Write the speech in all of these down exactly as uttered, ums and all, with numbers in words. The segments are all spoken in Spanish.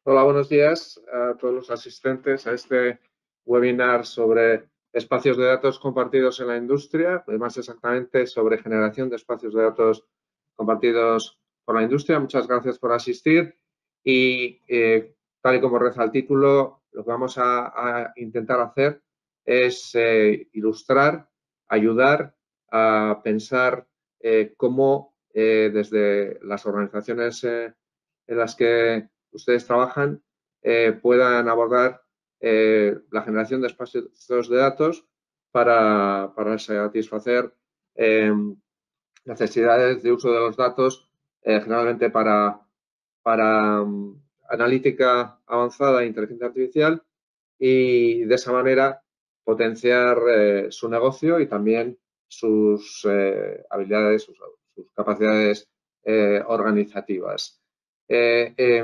Hola, buenos días a todos los asistentes a este webinar sobre espacios de datos compartidos en la industria, más exactamente sobre generación de espacios de datos compartidos por la industria. Muchas gracias por asistir y, eh, tal y como reza el título, lo que vamos a, a intentar hacer es eh, ilustrar, ayudar a pensar eh, cómo eh, desde las organizaciones eh, en las que ustedes trabajan eh, puedan abordar eh, la generación de espacios de datos para, para satisfacer eh, necesidades de uso de los datos, eh, generalmente para, para um, analítica avanzada e inteligencia artificial, y de esa manera potenciar eh, su negocio y también sus eh, habilidades, sus, sus capacidades eh, organizativas. Eh, eh,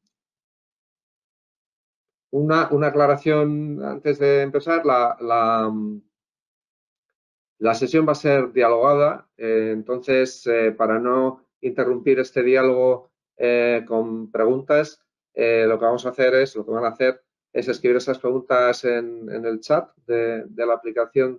una, una, aclaración antes de empezar. La, la, la sesión va a ser dialogada, eh, entonces eh, para no interrumpir este diálogo eh, con preguntas, eh, lo que vamos a hacer es, lo que van a hacer es escribir esas preguntas en, en el chat de, de la aplicación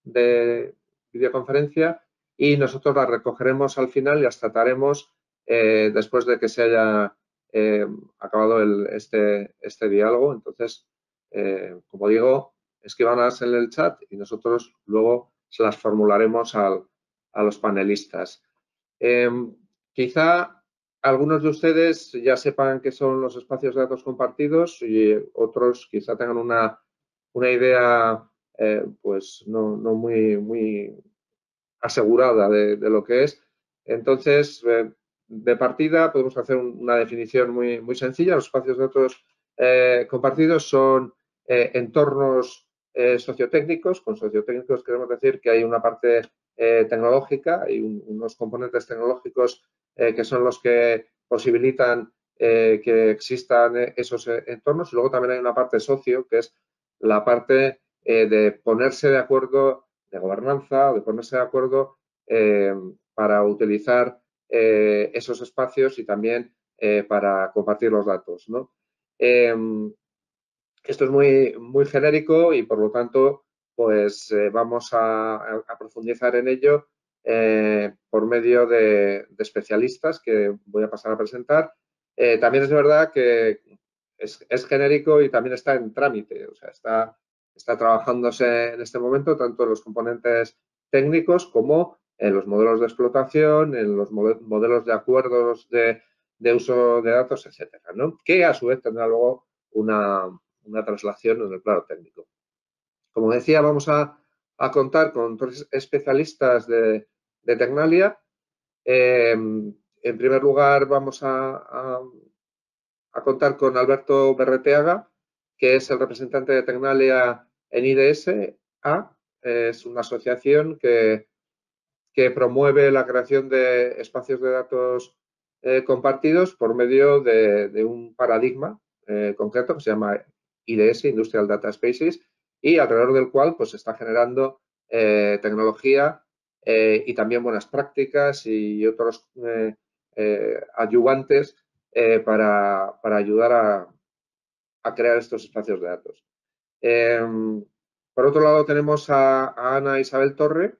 de videoconferencia y nosotros las recogeremos al final y las trataremos eh, después de que se haya eh, acabado el, este, este diálogo. Entonces, eh, como digo, escríbanlas en el chat y nosotros luego se las formularemos al, a los panelistas. Eh, quizá algunos de ustedes ya sepan qué son los espacios de datos compartidos y otros quizá tengan una, una idea eh, pues no, no muy, muy asegurada de, de, lo que es. Entonces, eh, de partida podemos hacer una definición muy, muy sencilla. Los espacios de datos eh, compartidos son eh, entornos eh, sociotécnicos. Con sociotécnicos queremos decir que hay una parte eh, tecnológica, hay un, unos componentes tecnológicos eh, que son los que posibilitan eh, que existan esos entornos. Y luego también hay una parte socio, que es la parte eh, de ponerse de acuerdo, de gobernanza, de ponerse de acuerdo eh, para utilizar eh, esos espacios y también eh, para compartir los datos, ¿no? Eh, esto es muy, muy genérico y, por lo tanto, pues eh, vamos a, a, profundizar en ello eh, por medio de, de especialistas que voy a pasar a presentar. Eh, también es verdad que es, es genérico y también está en trámite, o sea, está, está trabajándose en este momento tanto en los componentes técnicos como en los modelos de explotación, en los modelos de acuerdos de, de uso de datos, etcétera, ¿no? Que a su vez tendrá luego una, una traslación en el plano técnico. Como decía, vamos a, a contar con tres especialistas de, de Tecnalia. Eh, en primer lugar, vamos a, a, a contar con Alberto Berreteaga, que es el representante de Tecnalia en I D S A. Es una asociación que, que promueve la creación de espacios de datos eh, compartidos por medio de, de un paradigma eh, concreto que se llama I D S, Industrial Data Spaces, y alrededor del cual pues, se está generando eh, tecnología eh, y también buenas prácticas y otros eh, eh, adyuvantes eh, para, para, ayudar a, a, crear estos espacios de datos. Eh, por otro lado, tenemos a, a Ana Isabel Torre,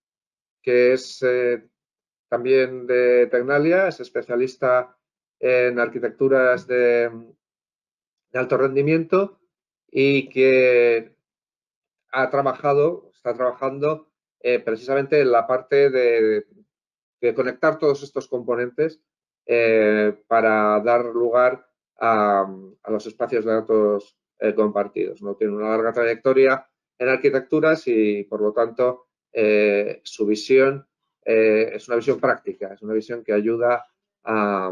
que es eh, también de Tecnalia, es especialista en arquitecturas de, de alto rendimiento y que ha trabajado, está trabajando eh, precisamente en la parte de, de conectar todos estos componentes eh, para dar lugar a, a, los espacios de datos eh, compartidos, ¿no? Tiene una larga trayectoria en arquitecturas y, por lo tanto, eh, su visión eh, es una visión práctica, es una visión que ayuda a,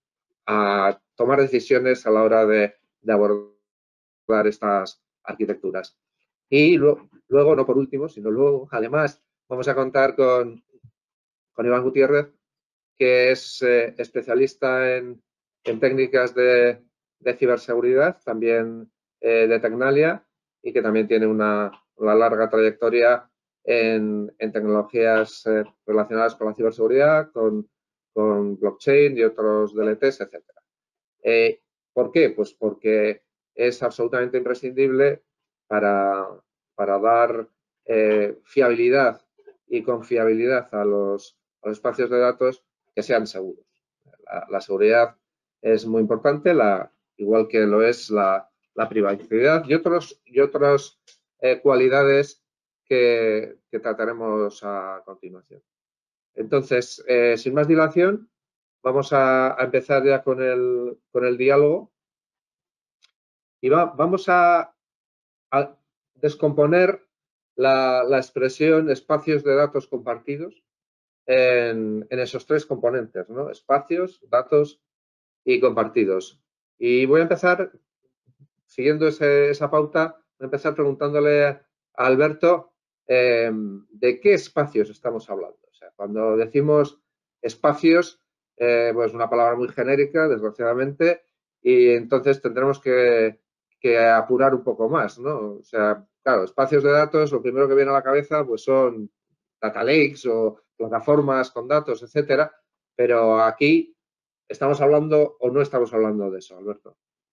a tomar decisiones a la hora de, de abordar estas arquitecturas. Y luego, luego, no por último, sino luego, además, vamos a contar con, con Iván Gutiérrez, que es eh, especialista en, en técnicas de, de, ciberseguridad, también eh, de Tecnalia, y que también tiene una, una larga trayectoria en, en tecnologías eh, relacionadas con la ciberseguridad, con, con blockchain y otros D L Ts, etcétera. Eh, ¿Por qué? Pues porque es absolutamente imprescindible para, para dar eh, fiabilidad y confiabilidad a los, a los espacios de datos que sean seguros. La, la seguridad es muy importante, la, igual que lo es la, la privacidad y otros y otras eh, cualidades que, que trataremos a continuación. Entonces, eh, sin más dilación, vamos a, a empezar ya con el, con el diálogo y va, vamos a, a descomponer la, la, expresión espacios de datos compartidos en, en esos tres componentes, ¿no? Espacios, datos y compartidos. Y voy a empezar, siguiendo ese, esa pauta, voy a empezar preguntándole a Alberto eh, de qué espacios estamos hablando. O sea, cuando decimos espacios, eh, pues una palabra muy genérica, desgraciadamente, y entonces tendremos que, que apurar un poco más, ¿no? O sea, claro, espacios de datos, lo primero que viene a la cabeza pues son data lakes o plataformas con datos, etcétera, pero aquí ¿estamos hablando o no estamos hablando de eso, Alberto?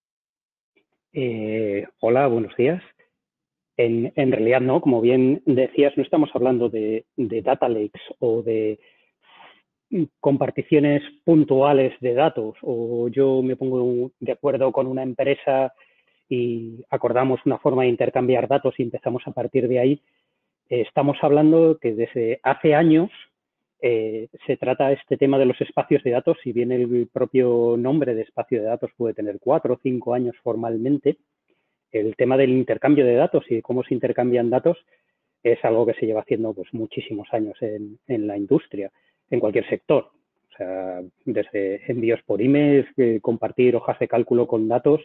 Eh, hola, buenos días. En, en, realidad no, como bien decías, no estamos hablando de, de data lakes o de comparticiones puntuales de datos, o yo me pongo de acuerdo con una empresa y acordamos una forma de intercambiar datos y empezamos a partir de ahí. Eh, estamos hablando que desde hace años eh, se trata este tema de los espacios de datos, si bien el propio nombre de espacio de datos puede tener cuatro o cinco años formalmente. El tema del intercambio de datos y cómo se intercambian datos es algo que se lleva haciendo pues, muchísimos años en, en la industria, en cualquier sector. O sea, desde envíos por email, eh, compartir hojas de cálculo con datos.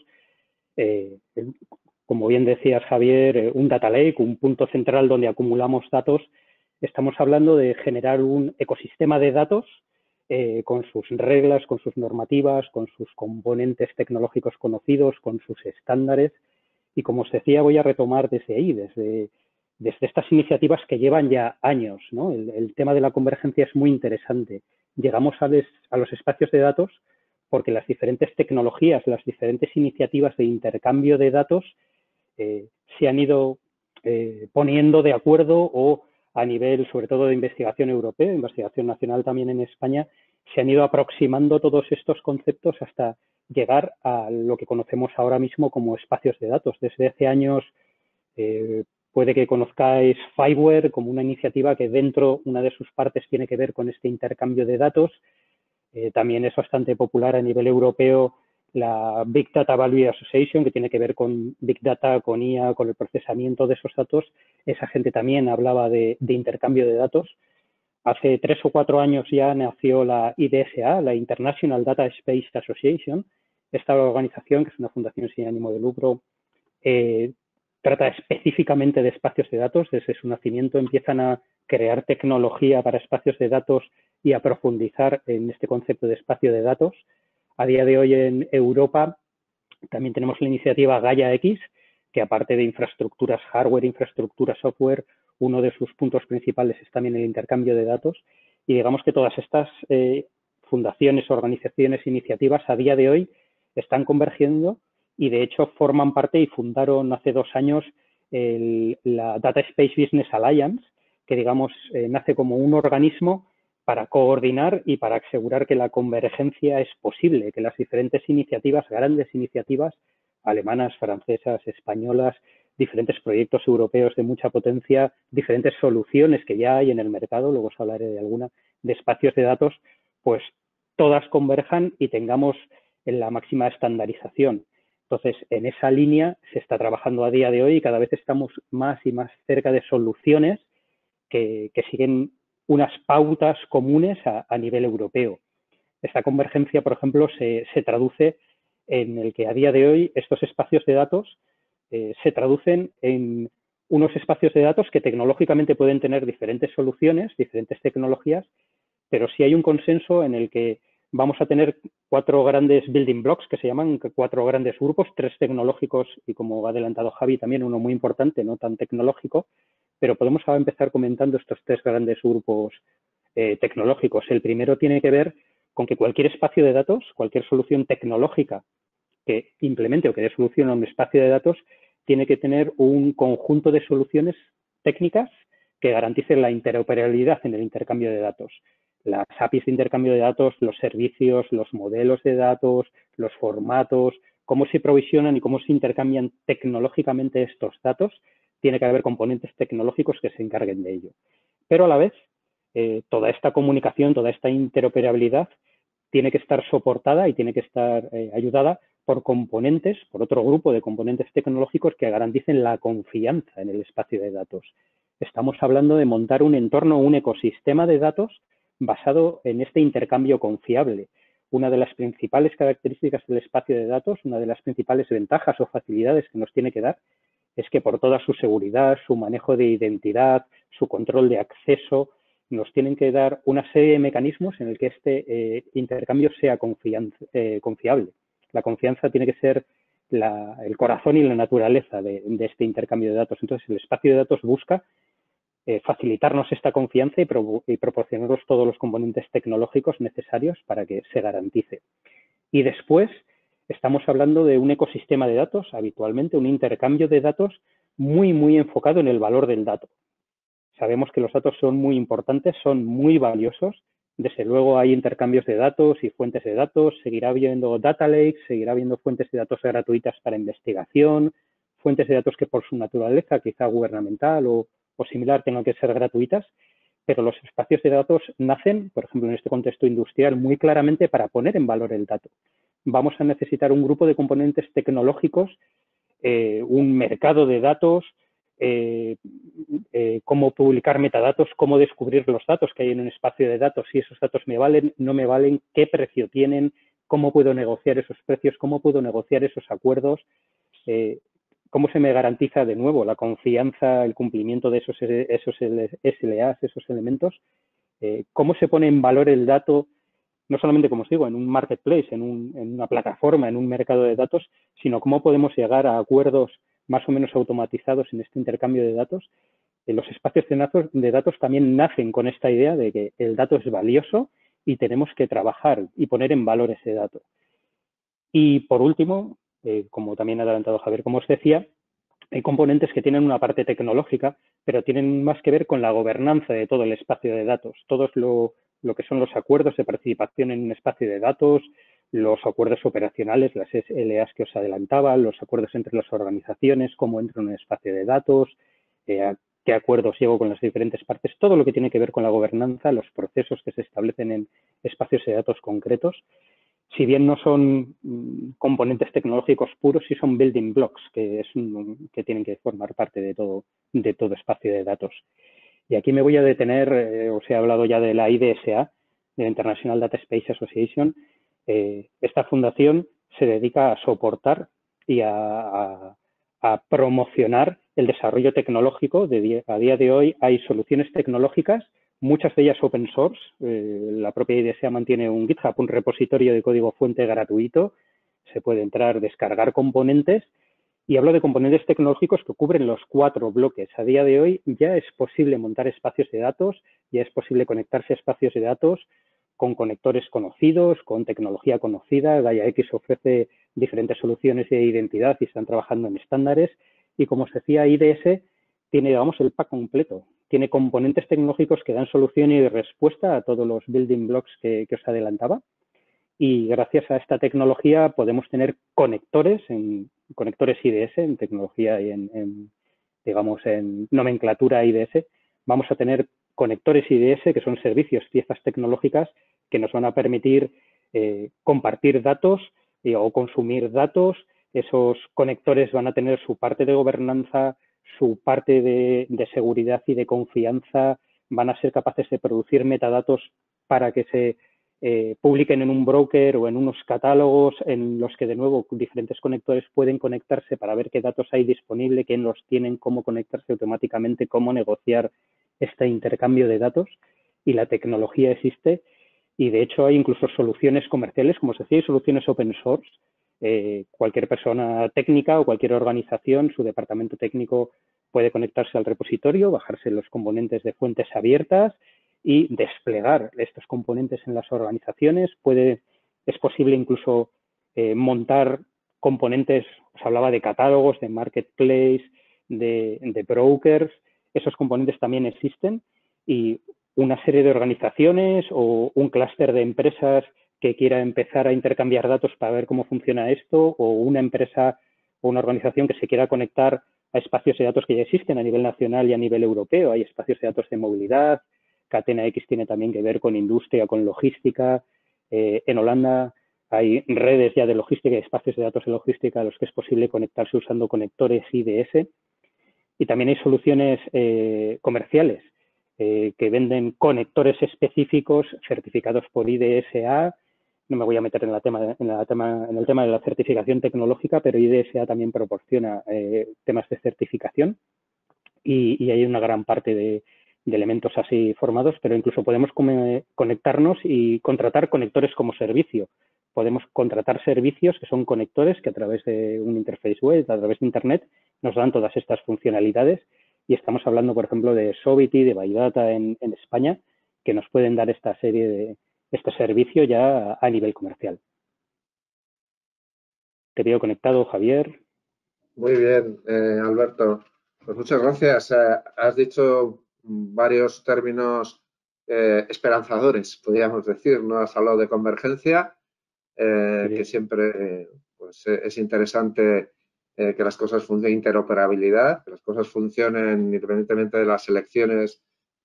Eh, como bien decías, Javier, un data lake, un punto central donde acumulamos datos. Estamos hablando de generar un ecosistema de datos eh, con sus reglas, con sus normativas, con sus componentes tecnológicos conocidos, con sus estándares. Y como os decía, voy a retomar desde ahí, desde, desde estas iniciativas que llevan ya años, ¿no? El, el tema de la convergencia es muy interesante. Llegamos a, les, a los espacios de datos porque las diferentes tecnologías, las diferentes iniciativas de intercambio de datos eh, se han ido eh, poniendo de acuerdo o a nivel, sobre todo, de investigación europea, investigación nacional también en España, se han ido aproximando todos estos conceptos hasta llegar a lo que conocemos ahora mismo como espacios de datos. Desde hace años eh, puede que conozcáis Fiveware como una iniciativa que dentro, una de sus partes tiene que ver con este intercambio de datos. Eh, también es bastante popular a nivel europeo la Big Data Value Association, que tiene que ver con Big Data, con I A, con el procesamiento de esos datos. Esa gente también hablaba de, de intercambio de datos. Hace tres o cuatro años ya nació la I D S A, la International Data Space Association. Esta organización, que es una fundación sin ánimo de lucro, eh, trata específicamente de espacios de datos. Desde su nacimiento empiezan a crear tecnología para espacios de datos y a profundizar en este concepto de espacio de datos. A día de hoy en Europa también tenemos la iniciativa Gaia X, que aparte de infraestructuras hardware, infraestructura software, uno de sus puntos principales es también el intercambio de datos. Y digamos que todas estas eh, fundaciones, organizaciones, iniciativas a día de hoy están convergiendo y de hecho forman parte y fundaron hace dos años el, la Data Space Business Alliance, que digamos eh, nace como un organismo para coordinar y para asegurar que la convergencia es posible, que las diferentes iniciativas, grandes iniciativas, alemanas, francesas, españolas, diferentes proyectos europeos de mucha potencia, diferentes soluciones que ya hay en el mercado, luego os hablaré de alguna, de espacios de datos, pues todas converjan y tengamos en la máxima estandarización. Entonces, en esa línea se está trabajando a día de hoy y cada vez estamos más y más cerca de soluciones que, que siguen unas pautas comunes a, a nivel europeo. Esta convergencia, por ejemplo, se, se traduce en el que a día de hoy estos espacios de datos eh, se traducen en unos espacios de datos que tecnológicamente pueden tener diferentes soluciones, diferentes tecnologías, pero sí hay un consenso en el que vamos a tener cuatro grandes building blocks que se llaman cuatro grandes grupos, tres tecnológicos y, como ha adelantado Javi, también uno muy importante, no tan tecnológico, pero podemos ahora empezar comentando estos tres grandes grupos eh, tecnológicos. El primero tiene que ver con que cualquier espacio de datos, cualquier solución tecnológica que implemente o que dé solución a un espacio de datos tiene que tener un conjunto de soluciones técnicas que garanticen la interoperabilidad en el intercambio de datos. Las A P Is de intercambio de datos, los servicios, los modelos de datos, los formatos, cómo se provisionan y cómo se intercambian tecnológicamente estos datos, tiene que haber componentes tecnológicos que se encarguen de ello. Pero a la vez, eh, toda esta comunicación, toda esta interoperabilidad tiene que estar soportada y tiene que estar eh, ayudada por componentes, por otro grupo de componentes tecnológicos que garanticen la confianza en el espacio de datos. Estamos hablando de montar un entorno, un ecosistema de datos basado en este intercambio confiable. Una de las principales características del espacio de datos, una de las principales ventajas o facilidades que nos tiene que dar, es que por toda su seguridad, su manejo de identidad, su control de acceso, nos tienen que dar una serie de mecanismos en el que este eh, intercambio sea eh, confiable. La confianza tiene que ser la, el corazón y la naturaleza de, de este intercambio de datos. Entonces, el espacio de datos busca eh, facilitarnos esta confianza y, pro, y proporcionarnos todos los componentes tecnológicos necesarios para que se garantice. Y después, estamos hablando de un ecosistema de datos, habitualmente un intercambio de datos muy, muy enfocado en el valor del dato. Sabemos que los datos son muy importantes, son muy valiosos. Desde luego hay intercambios de datos y fuentes de datos, seguirá habiendo data lakes, seguirá habiendo fuentes de datos gratuitas para investigación, fuentes de datos que por su naturaleza, quizá gubernamental o, o similar, tengan que ser gratuitas, pero los espacios de datos nacen, por ejemplo, en este contexto industrial, muy claramente para poner en valor el dato. Vamos a necesitar un grupo de componentes tecnológicos, eh, un mercado de datos, eh, eh, cómo publicar metadatos, cómo descubrir los datos que hay en un espacio de datos, si esos datos me valen, no me valen, qué precio tienen, cómo puedo negociar esos precios, cómo puedo negociar esos acuerdos, eh, cómo se me garantiza de nuevo la confianza, el cumplimiento de esos, esos S L As, esos elementos, eh, cómo se pone en valor el dato, no solamente, como os digo, en un marketplace, en, un, en una plataforma, en un mercado de datos, sino cómo podemos llegar a acuerdos más o menos automatizados en este intercambio de datos. Eh, los espacios de datos, de datos también nacen con esta idea de que el dato es valioso y tenemos que trabajar y poner en valor ese dato. Y por último, eh, como también ha adelantado Javier, como os decía, hay componentes que tienen una parte tecnológica, pero tienen más que ver con la gobernanza de todo el espacio de datos. Todos lo, lo que son los acuerdos de participación en un espacio de datos, los acuerdos operacionales, las S L As que os adelantaba, los acuerdos entre las organizaciones, cómo entro en un espacio de datos, eh, qué acuerdos llevo con las diferentes partes, todo lo que tiene que ver con la gobernanza, los procesos que se establecen en espacios de datos concretos. Si bien no son componentes tecnológicos puros, sí son building blocks que, es un, que tienen que formar parte de todo, de todo espacio de datos. Y aquí me voy a detener, eh, os he hablado ya de la I D S A, de la International Data Space Association. Eh, esta fundación se dedica a soportar y a, a, a promocionar el desarrollo tecnológico. De día, a día de hoy hay soluciones tecnológicas, muchas de ellas open source. Eh, la propia I D S A mantiene un GitHub, un repositorio de código fuente gratuito. Se puede entrar, descargar componentes. Y hablo de componentes tecnológicos que cubren los cuatro bloques. A día de hoy ya es posible montar espacios de datos, ya es posible conectarse a espacios de datos con conectores conocidos, con tecnología conocida. GaiaX ofrece diferentes soluciones de identidad y están trabajando en estándares. Y como os decía, I D S tiene, digamos, el pack completo. Tiene componentes tecnológicos que dan solución y respuesta a todos los building blocks que, que os adelantaba. Y gracias a esta tecnología podemos tener conectores, en, conectores I D S en tecnología y en, en, digamos, en nomenclatura I D S. Vamos a tener conectores I D S que son servicios, piezas tecnológicas que nos van a permitir eh, compartir datos eh, o consumir datos. Esos conectores van a tener su parte de gobernanza, su parte de, de seguridad y de confianza. Van a ser capaces de producir metadatos para que se Eh, publiquen en un broker o en unos catálogos en los que de nuevo diferentes conectores pueden conectarse para ver qué datos hay disponible, quién los tienen, cómo conectarse automáticamente, cómo negociar este intercambio de datos. Y la tecnología existe y de hecho hay incluso soluciones comerciales, como os decía, hay soluciones open source. Eh, cualquier persona técnica o cualquier organización, su departamento técnico puede conectarse al repositorio, bajarse los componentes de fuentes abiertas y desplegar estos componentes en las organizaciones. Puede, es posible incluso eh, montar componentes, os hablaba de catálogos, de marketplace, de, de brokers, esos componentes también existen y una serie de organizaciones o un clúster de empresas que quiera empezar a intercambiar datos para ver cómo funciona esto, o una empresa o una organización que se quiera conectar a espacios de datos que ya existen a nivel nacional y a nivel europeo. Hay espacios de datos de movilidad, Catena X tiene también que ver con industria, con logística. Eh, en Holanda hay redes ya de logística y espacios de datos de logística a los que es posible conectarse usando conectores I D S. Y también hay soluciones eh, comerciales eh, que venden conectores específicos certificados por I D S A. No me voy a meter en, la tema, en, la tema, en el tema de la certificación tecnológica, pero I D S A también proporciona eh, temas de certificación y, y hay una gran parte de, de elementos así formados, pero incluso podemos conectarnos y contratar conectores como servicio. Podemos contratar servicios que son conectores que a través de un interface web, a través de Internet, nos dan todas estas funcionalidades y estamos hablando, por ejemplo, de Sobity, de Baidata en, en España, que nos pueden dar esta serie de este servicio ya a, a nivel comercial. Te veo conectado, Javier. Muy bien, eh, Alberto. Pues muchas gracias. Eh, has dicho varios términos eh, esperanzadores, podríamos decir, ¿no? Has hablado de convergencia, eh, sí. que siempre eh, pues, es interesante eh, que las cosas funcionen, interoperabilidad, que las cosas funcionen independientemente de las elecciones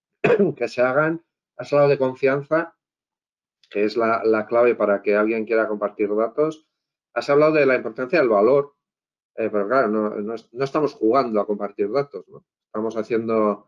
que se hagan. Has hablado de confianza, que es la, la clave para que alguien quiera compartir datos. Has hablado de la importancia del valor. Eh, pero claro, no, no, no estamos jugando a compartir datos, ¿no? Estamos haciendo,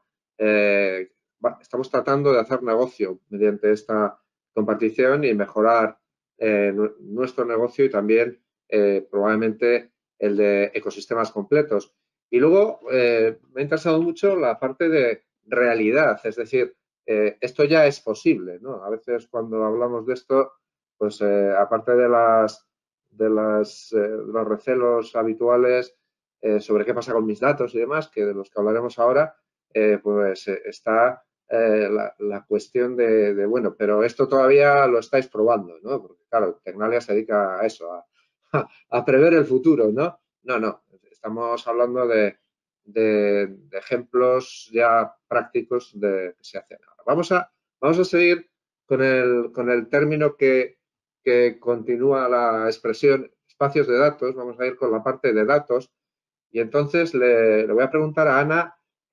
eh, estamos tratando de hacer negocio mediante esta compartición y mejorar eh, nuestro negocio y también eh, probablemente el de ecosistemas completos. Y luego eh, me ha interesado mucho la parte de realidad, es decir, eh, esto ya es posible, ¿no? A veces cuando hablamos de esto, pues eh, aparte de las de, las, eh, de los recelos habituales eh, sobre qué pasa con mis datos y demás, que de los que hablaremos ahora, eh, pues eh, está eh, la, la, cuestión de, de, bueno, pero esto todavía lo estáis probando, ¿no? Porque, claro, Tecnalia se dedica a eso, a, a, a prever el futuro, ¿no? No, no, estamos hablando de, de, de ejemplos ya prácticos de que se hacen ahora. Vamos a, vamos a seguir con el, con el término que que continúa la expresión espacios de datos, vamos a ir con la parte de datos y entonces le, le voy a preguntar a Ana,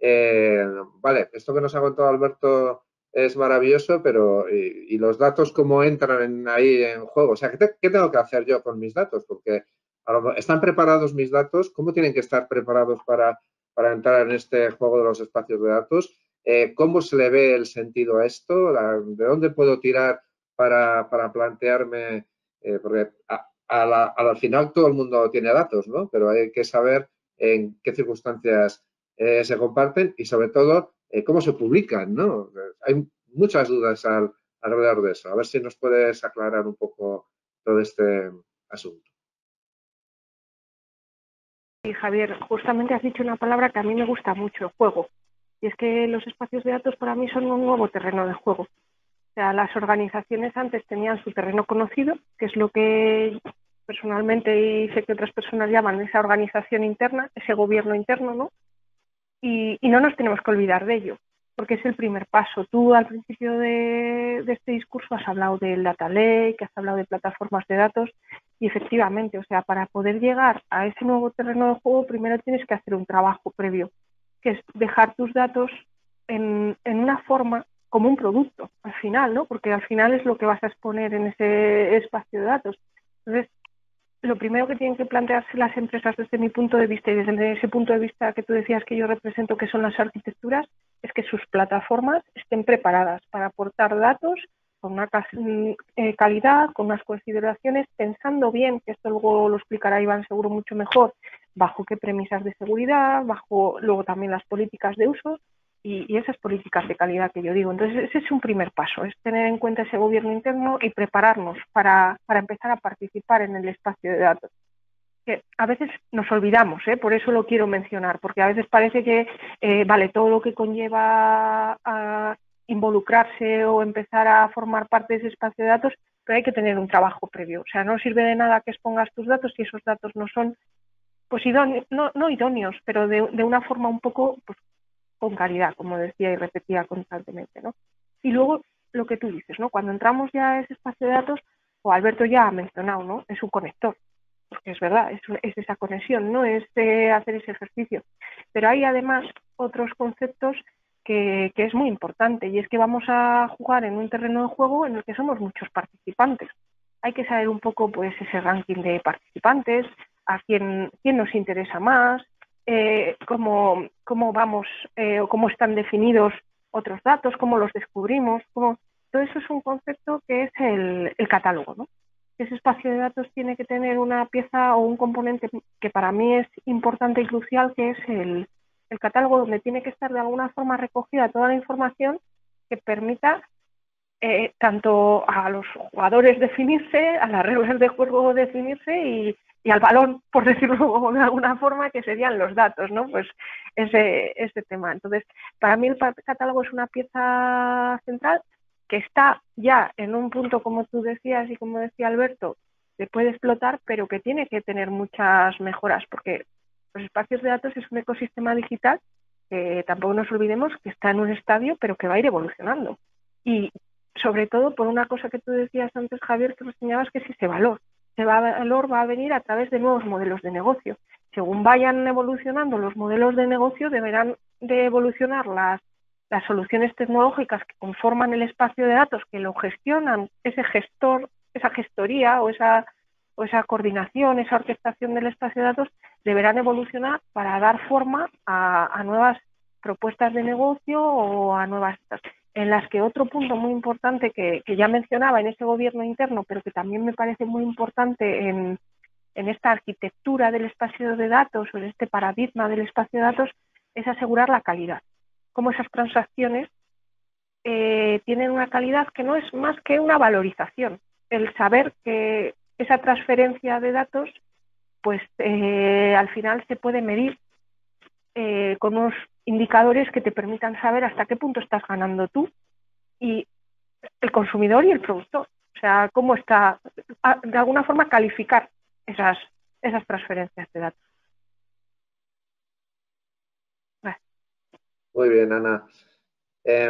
eh, vale, esto que nos ha contado Alberto es maravilloso, pero ¿y, y los datos cómo entran en, ahí en juego? O sea, ¿qué, te, ¿qué tengo que hacer yo con mis datos? Porque a lo, ¿están preparados mis datos? ¿Cómo tienen que estar preparados para, para entrar en este juego de los espacios de datos? Eh, ¿Cómo se le ve el sentido a esto? ¿De dónde puedo tirar Para, para plantearme, eh, porque a, a la, a al final todo el mundo tiene datos, ¿no? Pero hay que saber en qué circunstancias eh, se comparten y sobre todo eh, cómo se publican, ¿no? Hay muchas dudas al, alrededor de eso. A ver si nos puedes aclarar un poco todo este asunto. Sí, Javier, justamente has dicho una palabra que a mí me gusta mucho, juego. Y es que los espacios de datos para mí son un nuevo terreno de juego. O sea, las organizaciones antes tenían su terreno conocido, que es lo que personalmente y sé que otras personas llaman esa organización interna, ese gobierno interno, ¿no? Y, y no nos tenemos que olvidar de ello, porque es el primer paso. Tú al principio de, de este discurso has hablado del data lake, has hablado de plataformas de datos y efectivamente, o sea, para poder llegar a ese nuevo terreno de juego, primero tienes que hacer un trabajo previo, que es dejar tus datos en, en una forma como un producto, al final, ¿no? Porque al final es lo que vas a exponer en ese espacio de datos. Entonces, lo primero que tienen que plantearse las empresas desde mi punto de vista y desde ese punto de vista que tú decías que yo represento, que son las arquitecturas, es que sus plataformas estén preparadas para aportar datos con una eh, calidad, con unas consideraciones, pensando bien, que esto luego lo explicará Iván seguro mucho mejor, bajo qué premisas de seguridad, bajo luego también las políticas de uso, Y, y esas políticas de calidad que yo digo. Entonces, ese es un primer paso, es tener en cuenta ese gobierno interno y prepararnos para, para empezar a participar en el espacio de datos. Que a veces nos olvidamos, ¿eh? Por eso lo quiero mencionar, porque a veces parece que, eh, vale, todo lo que conlleva a involucrarse o empezar a formar parte de ese espacio de datos, pero hay que tener un trabajo previo. O sea, no sirve de nada que expongas tus datos si esos datos no son, pues idóneos, no, no idóneos, pero de, de una forma un poco, pues, con calidad, como decía y repetía constantemente, ¿no? Y luego lo que tú dices, ¿no? Cuando entramos ya a ese espacio de datos, o Alberto ya ha mencionado, ¿no? Es un conector, porque es verdad, es, es esa conexión, no es eh, hacer ese ejercicio. Pero hay además otros conceptos que, que es muy importante, y es que vamos a jugar en un terreno de juego en el que somos muchos participantes. Hay que saber un poco, pues, ese ranking de participantes, a quién, quién nos interesa más, eh, cómo, cómo vamos eh, o cómo están definidos otros datos, cómo los descubrimos, cómo... todo eso es un concepto que es el, el catálogo, ¿no? Ese espacio de datos tiene que tener una pieza o un componente que para mí es importante y crucial, que es el, el catálogo, donde tiene que estar de alguna forma recogida toda la información que permita eh, tanto a los jugadores definirse, a las reglas de juego definirse y, y al balón, por decirlo de alguna forma, que serían los datos, ¿no? Pues ese, ese tema. Entonces, para mí el catálogo es una pieza central que está ya en un punto, como tú decías y como decía Alberto, se puede explotar, pero que tiene que tener muchas mejoras, porque los espacios de datos es un ecosistema digital que tampoco nos olvidemos que está en un estadio, pero que va a ir evolucionando. Y sobre todo por una cosa que tú decías antes, Javier, que enseñabas, que es ese valor. Ese valor va a venir a través de nuevos modelos de negocio. Según vayan evolucionando los modelos de negocio, deberán de evolucionar las, las soluciones tecnológicas que conforman el espacio de datos, que lo gestionan, ese gestor, esa gestoría o esa, o esa coordinación, esa orquestación del espacio de datos, deberán evolucionar para dar forma a, a nuevas propuestas de negocio o a nuevas, en las que otro punto muy importante que, que ya mencionaba en ese gobierno interno, pero que también me parece muy importante en, en esta arquitectura del espacio de datos o en este paradigma del espacio de datos, es asegurar la calidad. Cómo esas transacciones eh, tienen una calidad que no es más que una valorización. El saber que esa transferencia de datos, pues eh, al final se puede medir eh, con unos indicadores que te permitan saber hasta qué punto estás ganando tú y el consumidor y el productor. O sea, cómo está, de alguna forma, calificar esas, esas transferencias de datos. Vale. Muy bien, Ana. Eh,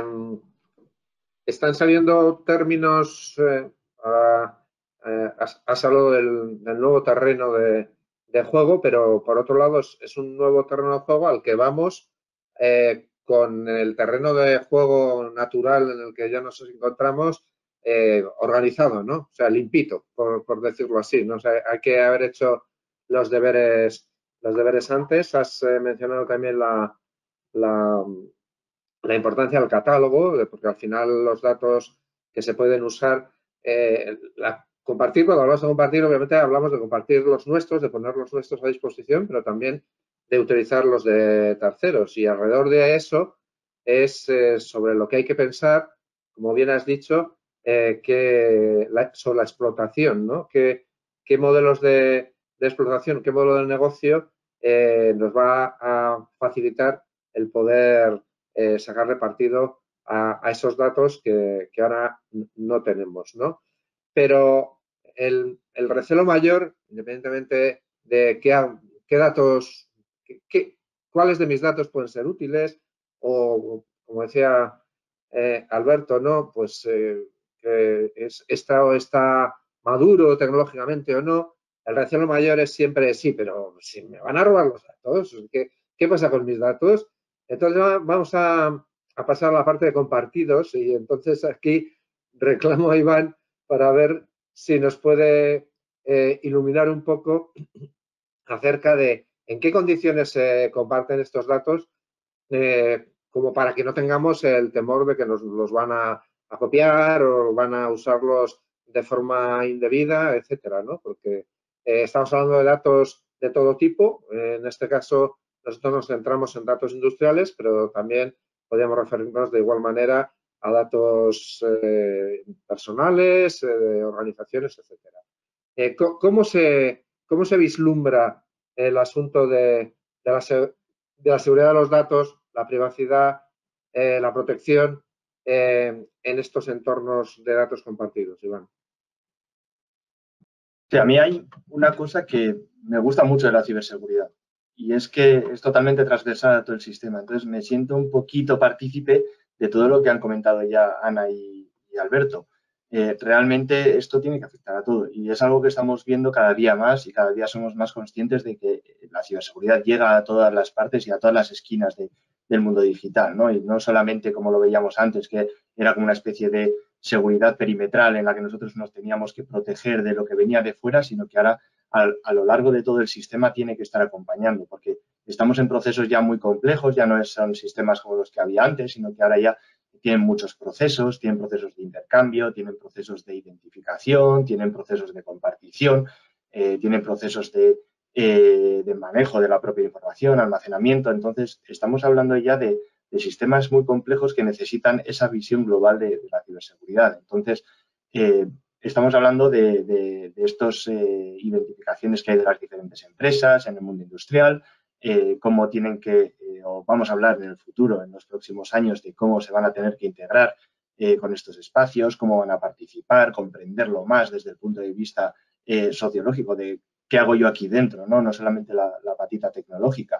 están saliendo términos, eh, a, eh, has, has hablado del, del nuevo terreno de, de juego, pero por otro lado es, es un nuevo terreno de juego al que vamos eh, con el terreno de juego natural en el que ya nos encontramos eh, organizado, ¿no? O sea, limpito, por, por decirlo así, ¿no? O sea, hay que haber hecho los deberes, los deberes antes. Has eh, mencionado también la, la, la importancia del catálogo, porque al final los datos que se pueden usar, eh, la, compartir, cuando hablamos de compartir, obviamente hablamos de compartir los nuestros, de poner los nuestros a disposición, pero también de utilizar los de terceros. Y alrededor de eso es eh, sobre lo que hay que pensar, como bien has dicho, eh, que la, sobre la explotación, ¿no? ¿Qué, qué modelos de, de explotación, qué modelo de negocio eh, nos va a facilitar el poder eh, sacarle partido a, a esos datos que, que ahora no tenemos, ¿no? Pero el, el recelo mayor, independientemente de qué, qué datos, qué, qué, cuáles de mis datos pueden ser útiles, o como decía eh, Alberto, ¿no? Pues eh, que es, está, está maduro tecnológicamente o no, el recelo mayor es siempre sí, pero si me van a robar los datos, ¿qué, qué pasa con mis datos? Entonces vamos a, a pasar a la parte de compartidos y entonces aquí reclamo a Iván para ver si nos puede eh, iluminar un poco acerca de en qué condiciones se comparten estos datos, eh, como para que no tengamos el temor de que nos los van a, a copiar o van a usarlos de forma indebida, etcétera, ¿no? Porque eh, estamos hablando de datos de todo tipo. Eh, en este caso, nosotros nos centramos en datos industriales, pero también podríamos referirnos de igual manera a datos eh, personales, eh, de organizaciones, etcétera. Eh, ¿cómo, se, ¿Cómo se vislumbra el asunto de, de, la, de la seguridad de los datos, la privacidad, eh, la protección eh, en estos entornos de datos compartidos, Iván? Sí, a mí hay una cosa que me gusta mucho de la ciberseguridad y es que es totalmente transversal a todo el sistema. Entonces me siento un poquito partícipe de todo lo que han comentado ya Ana y, y Alberto. Eh, realmente esto tiene que afectar a todo y es algo que estamos viendo cada día más y cada día somos más conscientes de que la ciberseguridad llega a todas las partes y a todas las esquinas de, del mundo digital, ¿no? Y no solamente como lo veíamos antes, que era como una especie de seguridad perimetral en la que nosotros nos teníamos que proteger de lo que venía de fuera, sino que ahora a, a lo largo de todo el sistema tiene que estar acompañando, porque estamos en procesos ya muy complejos, ya no son sistemas como los que había antes, sino que ahora ya tienen muchos procesos, tienen procesos de intercambio, tienen procesos de identificación, tienen procesos de compartición, eh, tienen procesos de, eh, de manejo de la propia información, almacenamiento. Entonces, estamos hablando ya de, de sistemas muy complejos que necesitan esa visión global de, de la ciberseguridad. Entonces, eh, estamos hablando de, de, de estas eh, identificaciones que hay de las diferentes empresas en el mundo industrial, eh, cómo tienen que, eh, o vamos a hablar en el futuro, en los próximos años, de cómo se van a tener que integrar eh, con estos espacios, cómo van a participar, comprenderlo más desde el punto de vista eh, sociológico de qué hago yo aquí dentro, no, no solamente la, la patita tecnológica.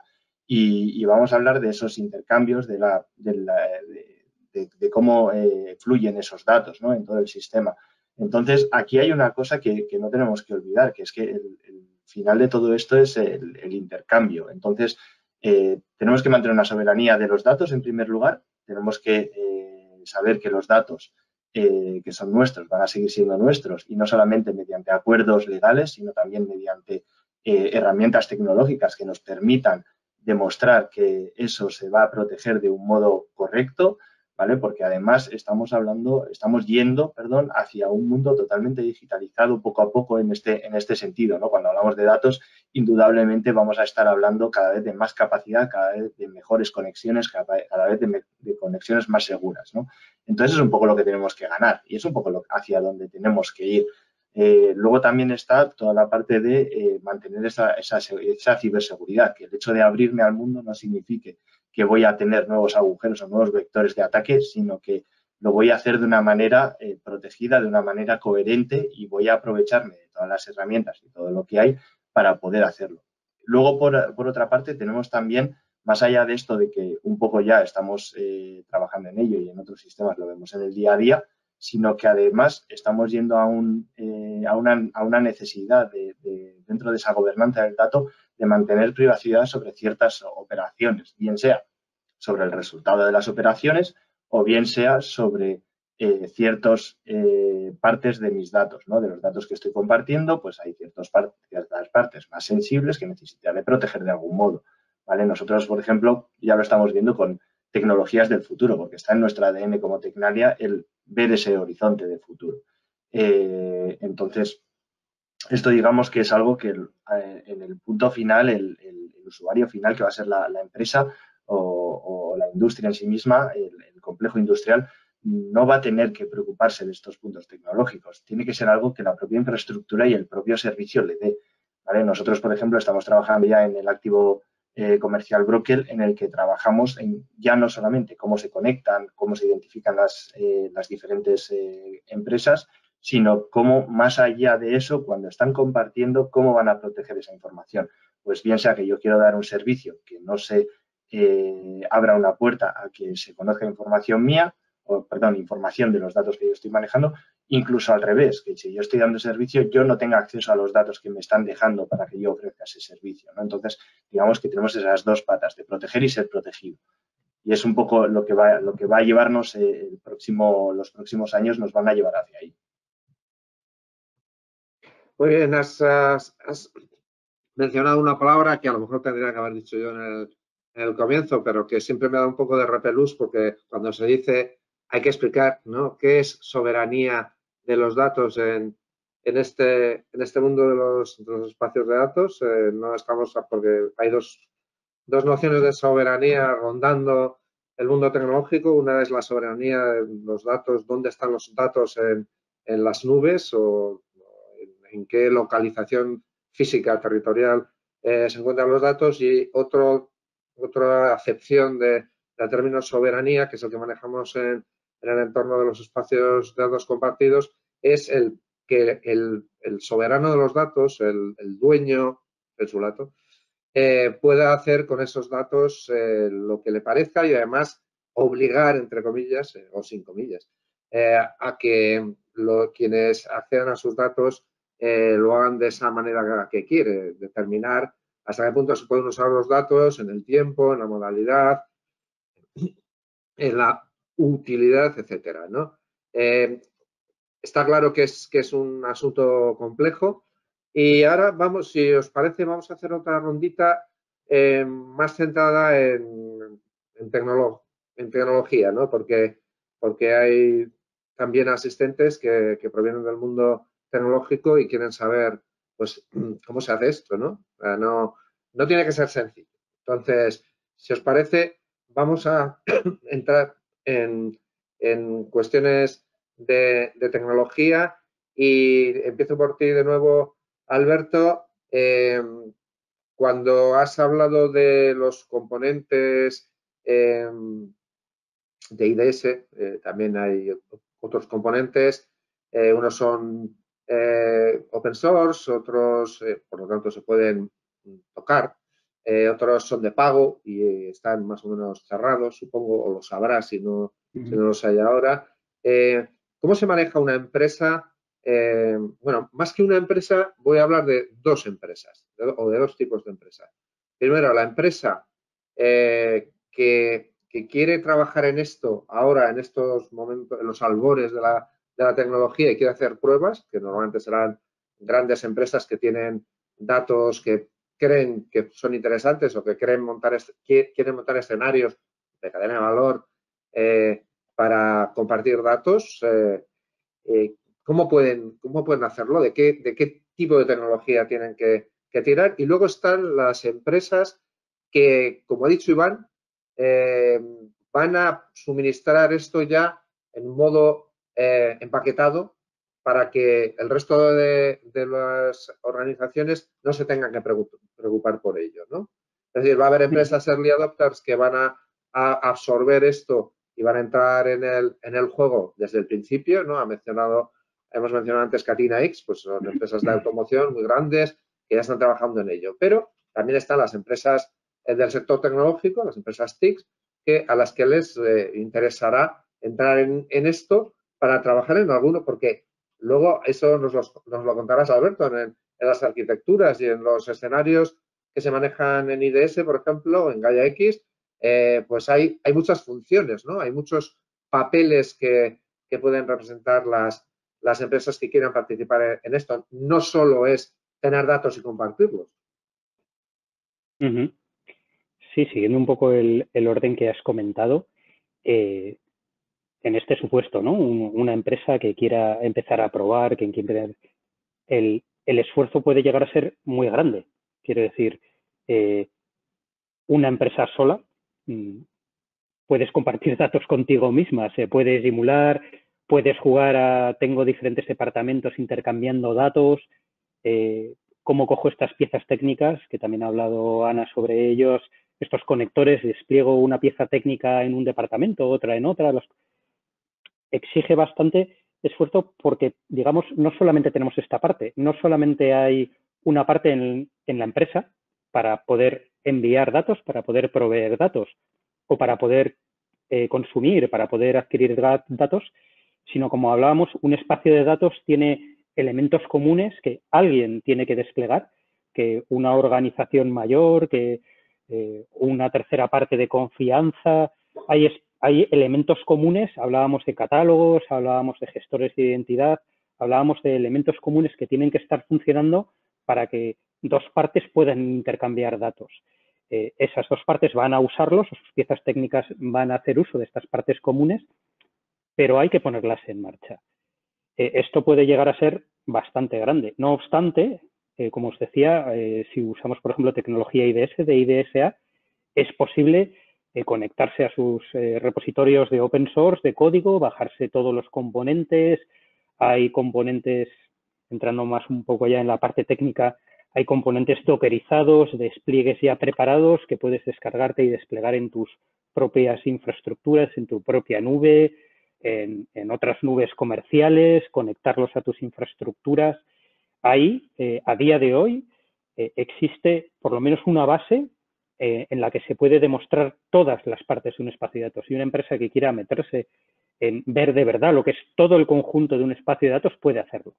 Y, y, vamos a hablar de esos intercambios, de, la, de, la, de, de, de cómo eh, fluyen esos datos, ¿no?, en todo el sistema. Entonces, aquí hay una cosa que, que no tenemos que olvidar, que es que el, el final de todo esto es el, el intercambio. Entonces, eh, tenemos que mantener una soberanía de los datos en primer lugar, tenemos que eh, saber que los datos eh, que son nuestros van a seguir siendo nuestros y no solamente mediante acuerdos legales, sino también mediante eh, herramientas tecnológicas que nos permitan demostrar que eso se va a proteger de un modo correcto, ¿vale? Porque además estamos hablando, estamos yendo, perdón, hacia un mundo totalmente digitalizado poco a poco en este, en este sentido, ¿no? Cuando hablamos de datos, indudablemente vamos a estar hablando cada vez de más capacidad, cada vez de mejores conexiones, cada, cada vez de, de conexiones más seguras, ¿no? Entonces es un poco lo que tenemos que ganar y es un poco lo, hacia donde tenemos que ir. Eh, luego también está toda la parte de eh, mantener esa, esa, esa ciberseguridad, que el hecho de abrirme al mundo no signifique que voy a tener nuevos agujeros o nuevos vectores de ataque, sino que lo voy a hacer de una manera eh, protegida, de una manera coherente y voy a aprovecharme de todas las herramientas y todo lo que hay para poder hacerlo. Luego, por, por otra parte, tenemos también, más allá de esto de que un poco ya estamos eh, trabajando en ello y en otros sistemas lo vemos en el día a día, sino que además estamos yendo a, un, eh, a, una, a una necesidad de, de, dentro de esa gobernanza del dato de mantener privacidad sobre ciertas operaciones, bien sea sobre el resultado de las operaciones o bien sea sobre eh, ciertas eh, partes de mis datos, ¿no? De los datos que estoy compartiendo, pues hay ciertos par ciertas partes más sensibles que necesitaré proteger de algún modo, ¿vale? Nosotros, por ejemplo, ya lo estamos viendo con tecnologías del futuro, porque está en nuestro A D N como Tecnalia el ver ese horizonte de futuro. Eh, entonces, esto digamos que es algo que eh, en el punto final, el, el, el, usuario final, que va a ser la, la empresa o, o, la industria en sí misma, el, el complejo industrial, no va a tener que preocuparse de estos puntos tecnológicos. Tiene que ser algo que la propia infraestructura y el propio servicio le dé, ¿vale? Nosotros, por ejemplo, estamos trabajando ya en el activo eh, comercial broker, en el que trabajamos en ya no solamente cómo se conectan, cómo se identifican las, eh, las diferentes eh, empresas, sino cómo más allá de eso, cuando están compartiendo, cómo van a proteger esa información. Pues bien sea que yo quiero dar un servicio que no se eh, abra una puerta a que se conozca información mía, o perdón, información de los datos que yo estoy manejando, incluso al revés, que si yo estoy dando servicio, yo no tenga acceso a los datos que me están dejando para que yo ofrezca ese servicio, ¿no? Entonces, digamos que tenemos esas dos patas, de proteger y ser protegido. Y es un poco lo que va, lo que va a llevarnos eh, el próximo, los próximos años, nos van a llevar hacia ahí. Muy bien, has, has, has mencionado una palabra que a lo mejor tendría que haber dicho yo en el, en el comienzo, pero que siempre me da un poco de repelús porque cuando se dice hay que explicar, ¿no?, qué es soberanía de los datos en, en, este, en este mundo de los, de los espacios de datos. Eh, no estamos, porque hay dos, dos nociones de soberanía rondando el mundo tecnológico. Una es la soberanía de los datos, dónde están los datos en, en las nubes o en qué localización física, territorial eh, se encuentran los datos, y otro, otra acepción de, del término soberanía, que es el que manejamos en, en el entorno de los espacios de datos compartidos, es el que el, el soberano de los datos, el, el dueño del su dato, eh, pueda hacer con esos datos eh, lo que le parezca y además obligar, entre comillas, eh, o sin comillas, eh, a que lo, quienes accedan a sus datos eh, lo hagan de esa manera que quiere, determinar hasta qué punto se pueden usar los datos en el tiempo, en la modalidad, en la utilidad, etcétera, ¿no? Eh, está claro que es, que es un asunto complejo y ahora vamos, si os parece, vamos a hacer otra rondita eh, más centrada en, en, tecnolo en tecnología, ¿no? Porque, porque hay también asistentes que, que provienen del mundo tecnológico y quieren saber, pues, cómo se hace esto, ¿no? O sea, no, no tiene que ser sencillo. Entonces, si os parece, vamos a entrar en, en cuestiones de, de tecnología y empiezo por ti de nuevo, Alberto. Eh, cuando has hablado de los componentes eh, de I D S, eh, también hay otros componentes, eh, unos son eh, open source, otros, eh, por lo tanto, se pueden tocar. Eh, otros son de pago y eh, están más o menos cerrados, supongo, o lo sabrás si no, uh-huh. si no los hay ahora. Eh, ¿Cómo se maneja una empresa? Eh, bueno, más que una empresa, voy a hablar de dos empresas de, o de dos tipos de empresas. Primero, la empresa eh, que, que quiere trabajar en esto ahora, en estos momentos, en los albores de la, de la tecnología y quiere hacer pruebas, que normalmente serán grandes empresas que tienen datos que creen que son interesantes o que quieren montar, quieren montar escenarios de cadena de valor eh, para compartir datos. Eh, eh, ¿cómo, pueden, ¿Cómo pueden hacerlo? ¿De qué, de qué tipo de tecnología tienen que, que tirar? Y luego están las empresas que, como ha dicho Iván, eh, van a suministrar esto ya en modo eh, empaquetado para que el resto de, de las organizaciones no se tengan que preocupar por ello, ¿no? Es decir, va a haber empresas early adopters que van a, a absorber esto y van a entrar en el, en el juego desde el principio, ¿no? Ha mencionado, hemos mencionado antes Catena X, pues son empresas de automoción muy grandes que ya están trabajando en ello. Pero también están las empresas del sector tecnológico, las empresas T I Cs, que, a las que les eh, interesará entrar en, en esto para trabajar en alguno, porque luego eso nos lo, nos lo contarás, Alberto, en, en las arquitecturas y en los escenarios que se manejan en I D S, por ejemplo, en Gaia X, eh, pues hay, hay muchas funciones, ¿no? Hay muchos papeles que, que pueden representar las, las empresas que quieran participar en, en esto. No solo es tener datos y compartirlos. Uh-huh. Sí, siguiendo un poco el, el orden que has comentado, eh, en este supuesto, ¿no? Un, una empresa que quiera empezar a probar, que quiera, el, el esfuerzo puede llegar a ser muy grande. Quiero decir, eh, una empresa sola, mmm, puedes compartir datos contigo misma, se puede simular, puedes jugar a, tengo diferentes departamentos intercambiando datos, eh, cómo cojo estas piezas técnicas, que también ha hablado Ana sobre ellos, estos conectores, despliego una pieza técnica en un departamento, otra en otra, los... exige bastante esfuerzo porque, digamos, no solamente tenemos esta parte, no solamente hay una parte en, en la empresa para poder enviar datos, para poder proveer datos o para poder eh, consumir, para poder adquirir datos, sino, como hablábamos, un espacio de datos tiene elementos comunes que alguien tiene que desplegar, que una organización mayor, que eh, una tercera parte de confianza, hay, hay elementos comunes, hablábamos de catálogos, hablábamos de gestores de identidad, hablábamos de elementos comunes que tienen que estar funcionando para que dos partes puedan intercambiar datos. Eh, esas dos partes van a usarlos, sus piezas técnicas van a hacer uso de estas partes comunes, pero hay que ponerlas en marcha. Eh, esto puede llegar a ser bastante grande. No obstante, eh, como os decía, eh, si usamos, por ejemplo, tecnología I D S de I D S A, es posible eh, conectarse a sus eh, repositorios de open source, de código, bajarse todos los componentes. Hay componentes, entrando más un poco ya en la parte técnica, hay componentes dockerizados, despliegues ya preparados que puedes descargarte y desplegar en tus propias infraestructuras, en tu propia nube, en, en otras nubes comerciales, conectarlos a tus infraestructuras. ahí, eh, a día de hoy, eh, existe por lo menos una base eh, en la que se puede demostrar todas las partes de un espacio de datos. Y una empresa que quiera meterse en ver de verdad lo que es todo el conjunto de un espacio de datos puede hacerlo.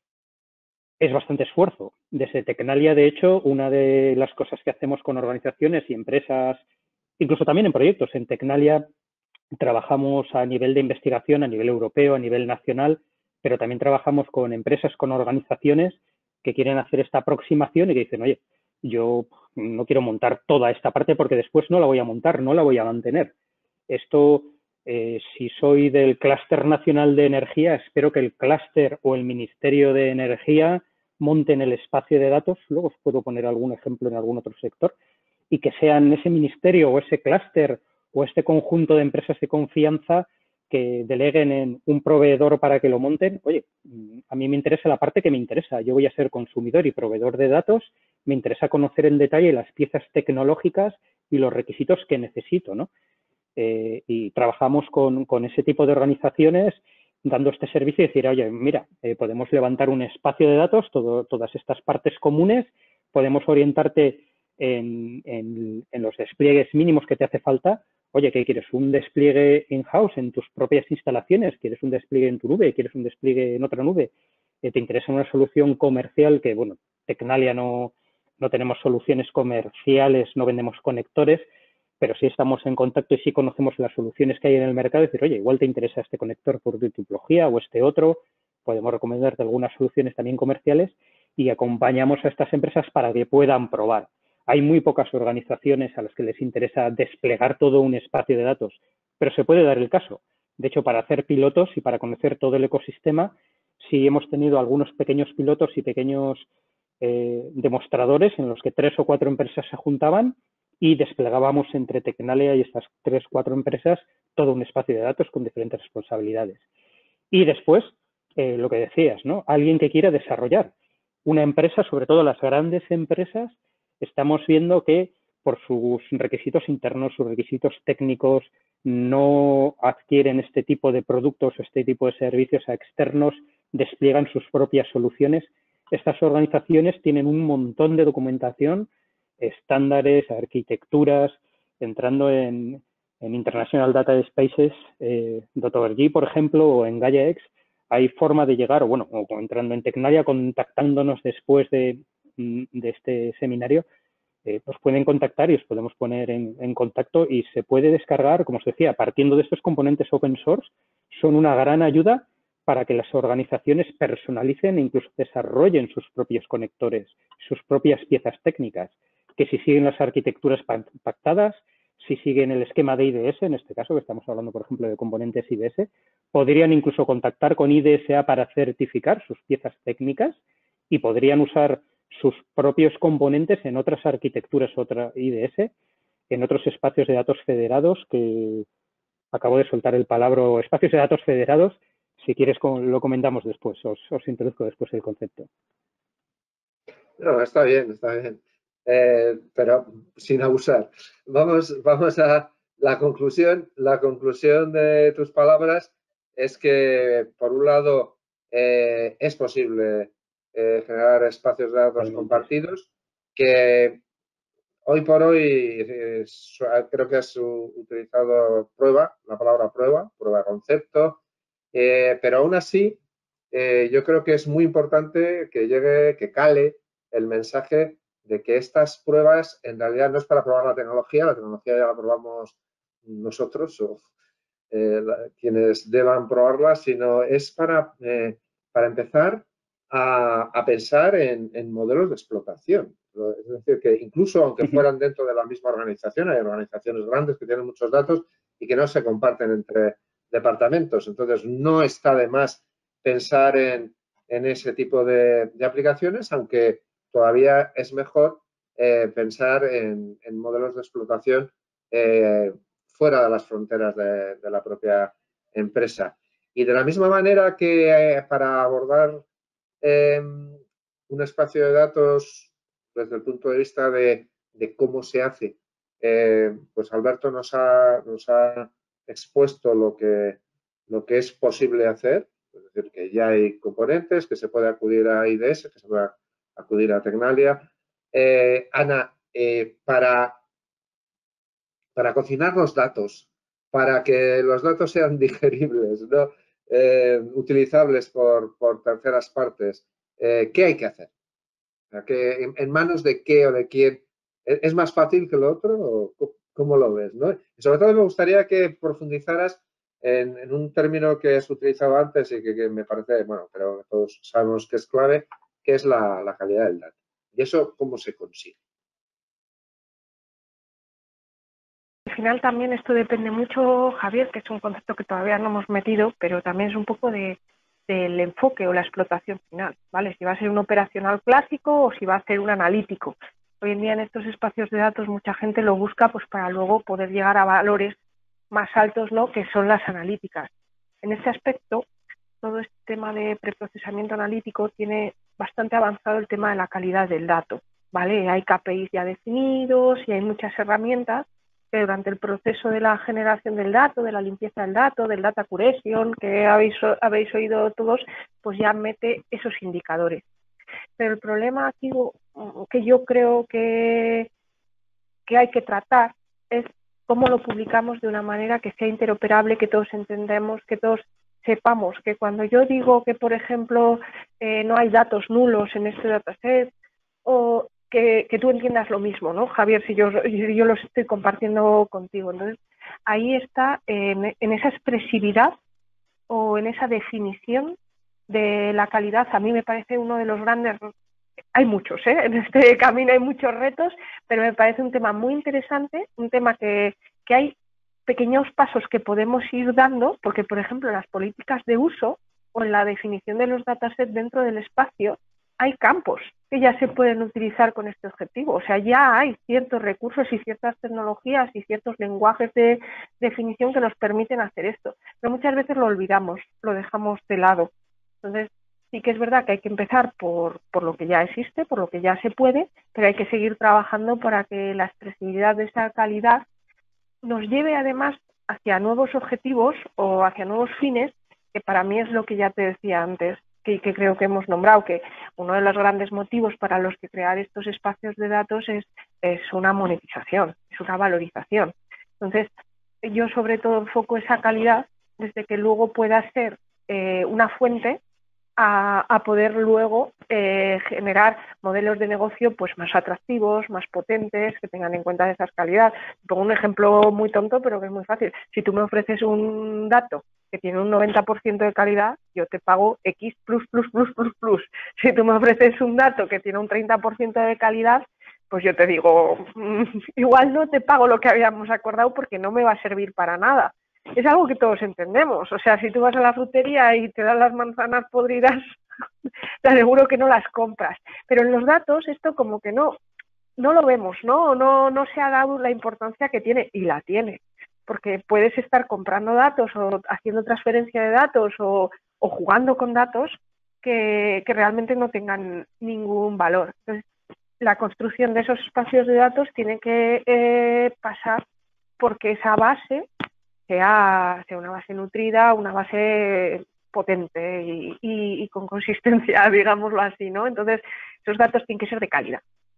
Es bastante esfuerzo. Desde Tecnalia, de hecho, una de las cosas que hacemos con organizaciones y empresas, incluso también en proyectos, en Tecnalia trabajamos a nivel de investigación, a nivel europeo, a nivel nacional, pero también trabajamos con empresas, con organizaciones que quieren hacer esta aproximación y que dicen, oye, yo no quiero montar toda esta parte porque después no la voy a montar, no la voy a mantener. Esto, eh, si soy del clúster nacional de energía, espero que el clúster o el Ministerio de Energía monten el espacio de datos, luego os puedo poner algún ejemplo en algún otro sector, y que sean ese ministerio o ese clúster o este conjunto de empresas de confianza que deleguen en un proveedor para que lo monten. Oye, a mí me interesa la parte que me interesa. Yo voy a ser consumidor y proveedor de datos. Me interesa conocer en detalle las piezas tecnológicas y los requisitos que necesito, ¿no? Eh, y trabajamos con, con ese tipo de organizaciones dando este servicio y decir, oye, mira, eh, podemos levantar un espacio de datos, todo, todas estas partes comunes, podemos orientarte en, en, en los despliegues mínimos que te hace falta. Oye, ¿qué quieres? ¿Un despliegue in-house en tus propias instalaciones? ¿Quieres un despliegue en tu nube? ¿Quieres un despliegue en otra nube? Eh, ¿Te interesa una solución comercial? Que, bueno, Tecnalia no, no tenemos soluciones comerciales, no vendemos conectores, pero sí estamos en contacto y sí conocemos las soluciones que hay en el mercado y decir, oye, igual te interesa este conector por tu tipología o este otro, podemos recomendarte algunas soluciones también comerciales y acompañamos a estas empresas para que puedan probar. Hay muy pocas organizaciones a las que les interesa desplegar todo un espacio de datos, pero se puede dar el caso. De hecho, para hacer pilotos y para conocer todo el ecosistema, sí hemos tenido algunos pequeños pilotos y pequeños eh, demostradores en los que tres o cuatro empresas se juntaban y desplegábamos entre Tecnalia y estas tres o cuatro empresas todo un espacio de datos con diferentes responsabilidades. Y después, eh, lo que decías, ¿no? Alguien que quiera desarrollar. Una empresa, sobre todo las grandes empresas, estamos viendo que por sus requisitos internos, sus requisitos técnicos, no adquieren este tipo de productos o este tipo de servicios a externos, despliegan sus propias soluciones. Estas organizaciones tienen un montón de documentación, estándares, arquitecturas, entrando en, en International Data Spaces, eh, .org, por ejemplo, o en GaiaX, hay forma de llegar, o bueno, o entrando en Tecnalia, contactándonos después de, de este seminario, eh, nos pueden contactar y os podemos poner en, en contacto y se puede descargar, como os decía, partiendo de estos componentes open source, son una gran ayuda para que las organizaciones personalicen e incluso desarrollen sus propios conectores, sus propias piezas técnicas, que si siguen las arquitecturas pactadas, si siguen el esquema de I D S, en este caso que estamos hablando, por ejemplo, de componentes I D S, podrían incluso contactar con I D S A para certificar sus piezas técnicas y podrían usar sus propios componentes en otras arquitecturas, otra I D S, en otros espacios de datos federados, que acabo de soltar el palabra espacios de datos federados. Si quieres, lo comentamos después, os, os introduzco después el concepto. No, está bien, está bien. Eh, pero sin abusar. Vamos, vamos a la conclusión. La conclusión de tus palabras es que, por un lado, eh, es posible eh, generar espacios de datos Realmente. compartidos, que hoy por hoy eh, creo que has utilizado prueba, la palabra prueba, prueba de concepto, eh, pero aún así eh, yo creo que es muy importante que llegue, que cale el mensaje de que estas pruebas en realidad no es para probar la tecnología, la tecnología ya la probamos nosotros o eh, la, quienes deban probarla, sino es para, eh, para empezar a, a pensar en, en modelos de explotación. Es decir, que incluso aunque fueran dentro de la misma organización, hay organizaciones grandes que tienen muchos datos y que no se comparten entre departamentos. Entonces, no está de más pensar en, en ese tipo de, de aplicaciones, aunque todavía es mejor eh, pensar en, en modelos de explotación eh, fuera de las fronteras de, de la propia empresa. Y de la misma manera que eh, para abordar eh, un espacio de datos desde el punto de vista de, de cómo se hace, eh, pues Alberto nos ha, nos ha expuesto lo que, lo que es posible hacer Es decir, que ya hay componentes, que se puede acudir a I D S, que se puede acudir a Tecnalia. Eh, Ana, eh, para, para cocinar los datos, para que los datos sean digeribles, ¿no? eh, utilizables por, por terceras partes, eh, ¿qué hay que hacer? O sea, que en, ¿en manos de qué o de quién? ¿Es más fácil que lo otro o cómo lo ves, ¿no? Y sobre todo me gustaría que profundizaras en, en un término que has utilizado antes y que, que me parece, bueno, pero todos sabemos que es clave, que es la, la calidad del dato. ¿Y eso cómo se consigue? Al final también esto depende mucho, Javier, que es un concepto que todavía no hemos metido, pero también es un poco de, del enfoque o la explotación final, ¿vale? Si va a ser un operacional clásico o si va a ser un analítico. Hoy en día en estos espacios de datos mucha gente lo busca pues para luego poder llegar a valores más altos, ¿no? Que son las analíticas. En este aspecto, todo este tema de preprocesamiento analítico tiene bastante avanzado el tema de la calidad del dato, ¿vale? Hay K P Is ya definidos y hay muchas herramientas que durante el proceso de la generación del dato, de la limpieza del dato, del data curation, que habéis, habéis oído todos, pues ya mete esos indicadores. Pero el problema aquí que yo creo que, que hay que tratar es cómo lo publicamos de una manera que sea interoperable, que todos entendemos, que todos sepamos que cuando yo digo que, por ejemplo, eh, no hay datos nulos en este dataset, o que, que tú entiendas lo mismo, ¿no, Javier? Si yo, yo los estoy compartiendo contigo. Entonces, ahí está, en, en esa expresividad o en esa definición de la calidad, a mí me parece uno de los grandes, hay muchos, ¿eh? En este camino hay muchos retos, pero me parece un tema muy interesante, un tema que, que hay pequeños pasos que podemos ir dando, porque, por ejemplo, en las políticas de uso o en la definición de los datasets dentro del espacio, hay campos que ya se pueden utilizar con este objetivo. O sea, ya hay ciertos recursos y ciertas tecnologías y ciertos lenguajes de definición que nos permiten hacer esto. Pero muchas veces lo olvidamos, lo dejamos de lado. Entonces, sí que es verdad que hay que empezar por, por lo que ya existe, por lo que ya se puede, pero hay que seguir trabajando para que la expresividad de esa calidad nos lleve además hacia nuevos objetivos o hacia nuevos fines, que para mí es lo que ya te decía antes, que, que creo que hemos nombrado, que uno de los grandes motivos para los que crear estos espacios de datos es, es una monetización, es una valorización. Entonces, yo sobre todo enfoco esa calidad desde que luego pueda ser eh, una fuente A, a poder luego eh, generar modelos de negocio pues más atractivos, más potentes, que tengan en cuenta esas calidades. Pongo un ejemplo muy tonto, pero que es muy fácil. Si tú me ofreces un dato que tiene un noventa por ciento de calidad, yo te pago X plus, plus, plus, plus, plus. Si tú me ofreces un dato que tiene un treinta por ciento de calidad, pues yo te digo, mmm, igual no te pago lo que habíamos acordado porque no me va a servir para nada. Es algo que todos entendemos. O sea, si tú vas a la frutería y te dan las manzanas podridas, te aseguro que no las compras. Pero en los datos esto como que no, no lo vemos, ¿no? No, no se ha dado la importancia que tiene, y la tiene. Porque puedes estar comprando datos o haciendo transferencia de datos o, o jugando con datos que, que realmente no tengan ningún valor. Entonces, la construcción de esos espacios de datos tiene que eh, pasar porque esa base sea, sea una base nutrida, una base potente y, y, y con consistencia, digámoslo así, ¿no? Entonces, esos datos tienen que ser de calidad.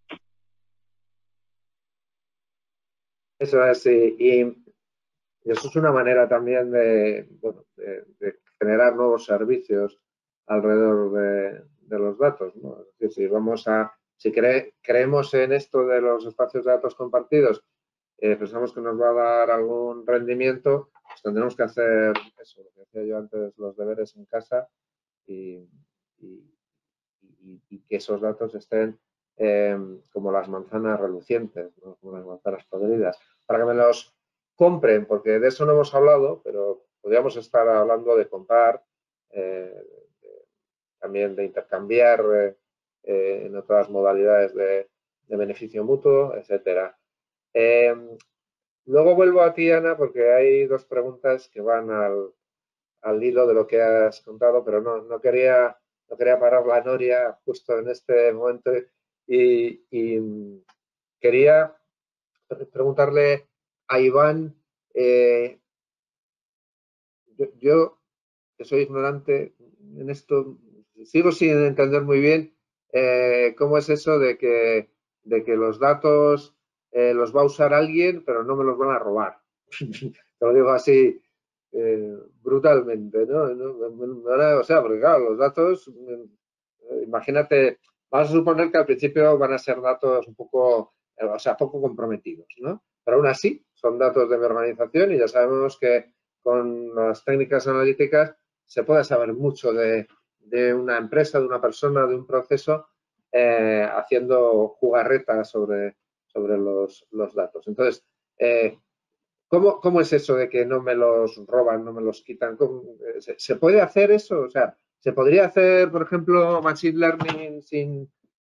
Eso es, y, y eso es una manera también de, bueno, de, de generar nuevos servicios alrededor de, de los datos, ¿no? Es decir, si vamos a, si cre, creemos en esto de los espacios de datos compartidos, eh, pensamos que nos va a dar algún rendimiento, pues tendremos que hacer eso, lo que decía yo antes, los deberes en casa y, y, y, y que esos datos estén eh, como las manzanas relucientes, ¿no? Como las manzanas podridas, para que me los compren, porque de eso no hemos hablado, pero podríamos estar hablando de comprar, eh, de, también de intercambiar eh, eh, en otras modalidades de, de beneficio mutuo, etcétera. Eh, luego vuelvo a ti, Ana, porque hay dos preguntas que van al, al hilo de lo que has contado, pero no, no, quería, no quería parar la noria justo en este momento y, y quería preguntarle a Iván, eh, yo, yo que soy ignorante, en esto sigo sin entender muy bien eh, cómo es eso de que, de que los datos eh, los va a usar alguien, pero no me los van a robar. Te lo digo así eh, brutalmente, ¿no? ¿no? O sea, porque claro, los datos, eh, imagínate, vamos a suponer que al principio van a ser datos un poco, eh, o sea, poco comprometidos, ¿no? Pero aún así son datos de mi organización y ya sabemos que con las técnicas analíticas se puede saber mucho de, de una empresa, de una persona, de un proceso, eh, haciendo jugarretas sobre, sobre los, los datos. Entonces, eh, ¿cómo, ¿cómo es eso de que no me los roban, no me los quitan? ¿Se, ¿Se puede hacer eso? O sea, ¿se podría hacer, por ejemplo, Machine Learning sin,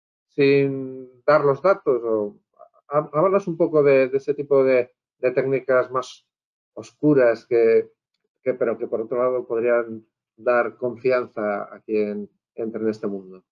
sin dar los datos? O, háblanos un poco de, de ese tipo de, de técnicas más oscuras que, que, pero que por otro lado podrían dar confianza a quien entre en este mundo.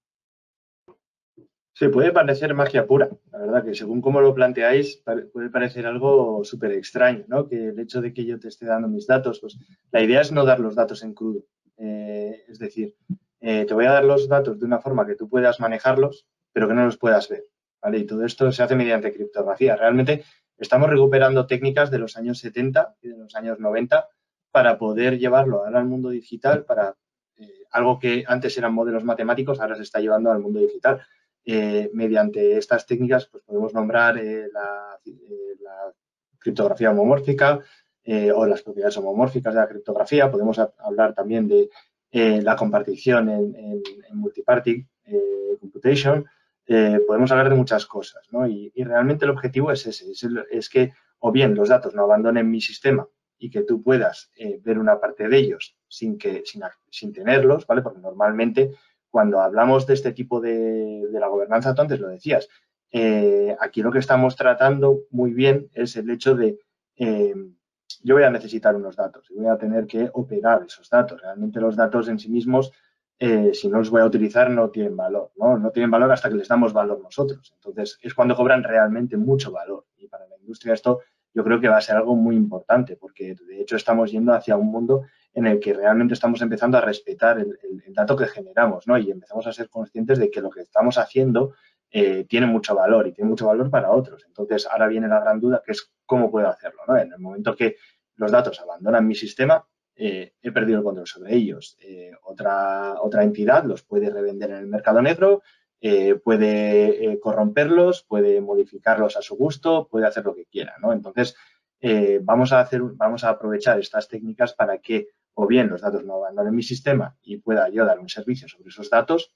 Sí, puede parecer magia pura, la verdad que según cómo lo planteáis puede parecer algo súper extraño, ¿no? Que el hecho de que yo te esté dando mis datos, pues la idea es no dar los datos en crudo. Eh, es decir, eh, te voy a dar los datos de una forma que tú puedas manejarlos, pero que no los puedas ver, ¿vale? Y todo esto se hace mediante criptografía. Realmente estamos recuperando técnicas de los años setenta y de los años noventa para poder llevarlo ahora al mundo digital, para eh, algo que antes eran modelos matemáticos, ahora se está llevando al mundo digital. Eh, mediante estas técnicas pues podemos nombrar eh, la, eh, la criptografía homomórfica eh, o las propiedades homomórficas de la criptografía. Podemos a, hablar también de eh, la compartición en, en, en multiparty eh, computation. Eh, podemos hablar de muchas cosas, ¿no? Y, y realmente el objetivo es ese, es, el, es que o bien los datos no abandonen mi sistema y que tú puedas eh, ver una parte de ellos sin, que, sin, sin tenerlos, ¿vale? Porque normalmente cuando hablamos de este tipo de, de la gobernanza, tú antes lo decías, eh, aquí lo que estamos tratando muy bien es el hecho de eh, yo voy a necesitar unos datos y voy a tener que operar esos datos. Realmente los datos en sí mismos, eh, si no los voy a utilizar, no tienen valor, ¿no? No tienen valor hasta que les damos valor nosotros. Entonces, es cuando cobran realmente mucho valor. Y para la industria esto yo creo que va a ser algo muy importante, porque de hecho estamos yendo hacia un mundo en el que realmente estamos empezando a respetar el, el, el dato que generamos, ¿no? Y empezamos a ser conscientes de que lo que estamos haciendo eh, tiene mucho valor y tiene mucho valor para otros. Entonces, ahora viene la gran duda, que es cómo puedo hacerlo, ¿no? En el momento que los datos abandonan mi sistema, eh, he perdido el control sobre ellos. Eh, otra, otra entidad los puede revender en el mercado negro, eh, puede eh, corromperlos, puede modificarlos a su gusto, puede hacer lo que quiera, ¿no? Entonces, eh, vamos a hacer, vamos a aprovechar estas técnicas para que o bien los datos no abandonen mi sistema y pueda yo dar un servicio sobre esos datos,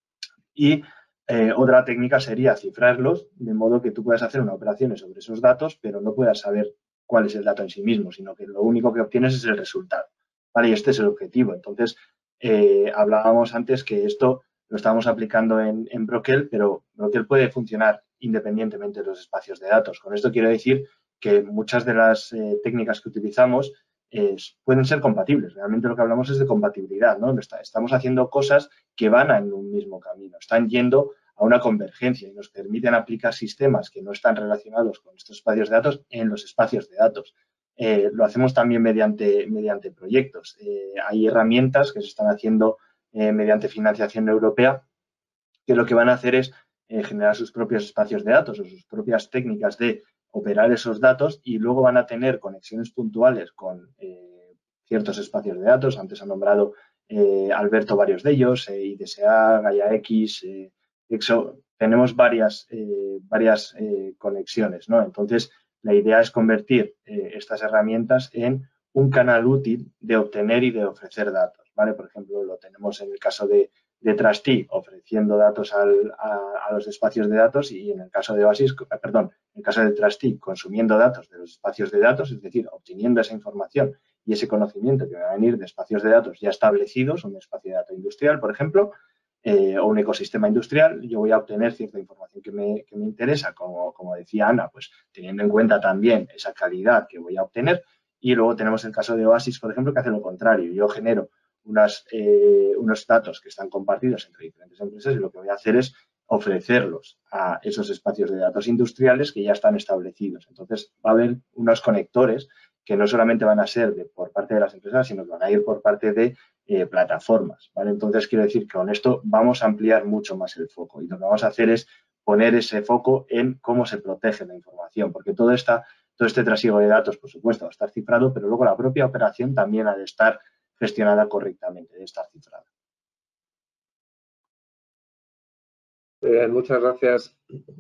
y eh, otra técnica sería cifrarlos de modo que tú puedas hacer una operación sobre esos datos, pero no puedas saber cuál es el dato en sí mismo, sino que lo único que obtienes es el resultado, ¿vale? Y este es el objetivo. Entonces, eh, hablábamos antes que esto lo estábamos aplicando en, en Broquel, pero Broquel puede funcionar independientemente de los espacios de datos. Con esto quiero decir que muchas de las eh, técnicas que utilizamos eh, pueden ser compatibles. Realmente lo que hablamos es de compatibilidad, ¿no? Estamos haciendo cosas que van en un mismo camino, están yendo a una convergencia y nos permiten aplicar sistemas que no están relacionados con estos espacios de datos en los espacios de datos. Eh, lo hacemos también mediante, mediante proyectos. Eh, hay herramientas que se están haciendo eh, mediante financiación europea que lo que van a hacer es eh, generar sus propios espacios de datos o sus propias técnicas de operar esos datos y luego van a tener conexiones puntuales con eh, ciertos espacios de datos. Antes ha nombrado eh, Alberto varios de ellos, eh, I D S A, GaiaX, eh, Exo. Tenemos varias, eh, varias eh, conexiones, ¿no? Entonces, la idea es convertir eh, estas herramientas en un canal útil de obtener y de ofrecer datos, ¿vale? Por ejemplo, lo tenemos en el caso de de Trustee ofreciendo datos al, a, a los espacios de datos y en el caso de Oasis, perdón, en el caso de Trustee consumiendo datos de los espacios de datos, es decir, obteniendo esa información y ese conocimiento que va a venir de espacios de datos ya establecidos, un espacio de datos industrial, por ejemplo, eh, o un ecosistema industrial. Yo voy a obtener cierta información que me, que me interesa, como, como decía Ana, pues teniendo en cuenta también esa calidad que voy a obtener. Y luego tenemos el caso de Oasis, por ejemplo, que hace lo contrario. Yo genero Unas, eh, unos datos que están compartidos entre diferentes empresas y lo que voy a hacer es ofrecerlos a esos espacios de datos industriales que ya están establecidos. Entonces, va a haber unos conectores que no solamente van a ser de, por parte de las empresas, sino que van a ir por parte de eh, plataformas, ¿vale? Entonces, quiero decir que con esto vamos a ampliar mucho más el foco y lo que vamos a hacer es poner ese foco en cómo se protege la información, porque todo, esta, todo este trasiego de datos, por supuesto, va a estar cifrado, pero luego la propia operación también ha de estar gestionada correctamente, debe estar cifrada. Bien, muchas gracias.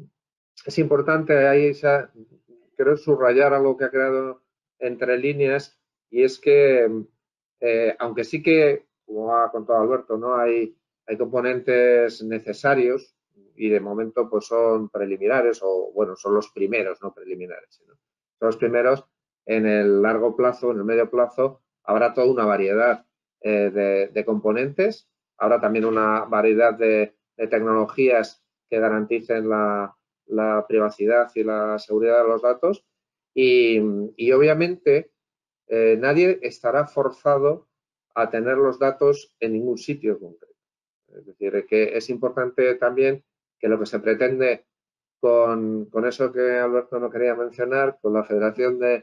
Es importante ahí, creo, subrayar algo que ha quedado entre líneas, y es que, eh, aunque sí que, como ha contado Alberto, ¿no? hay, hay componentes necesarios y de momento pues son preliminares o, bueno, son los primeros, no preliminares, ¿no? Son los primeros. En el largo plazo, en el medio plazo, habrá toda una variedad eh, de, de componentes, habrá también una variedad de, de tecnologías que garanticen la, la privacidad y la seguridad de los datos y, y obviamente eh, nadie estará forzado a tener los datos en ningún sitio concreto. Es decir, que es importante también que lo que se pretende con, con eso que Alberto no quería mencionar, con la Federación de,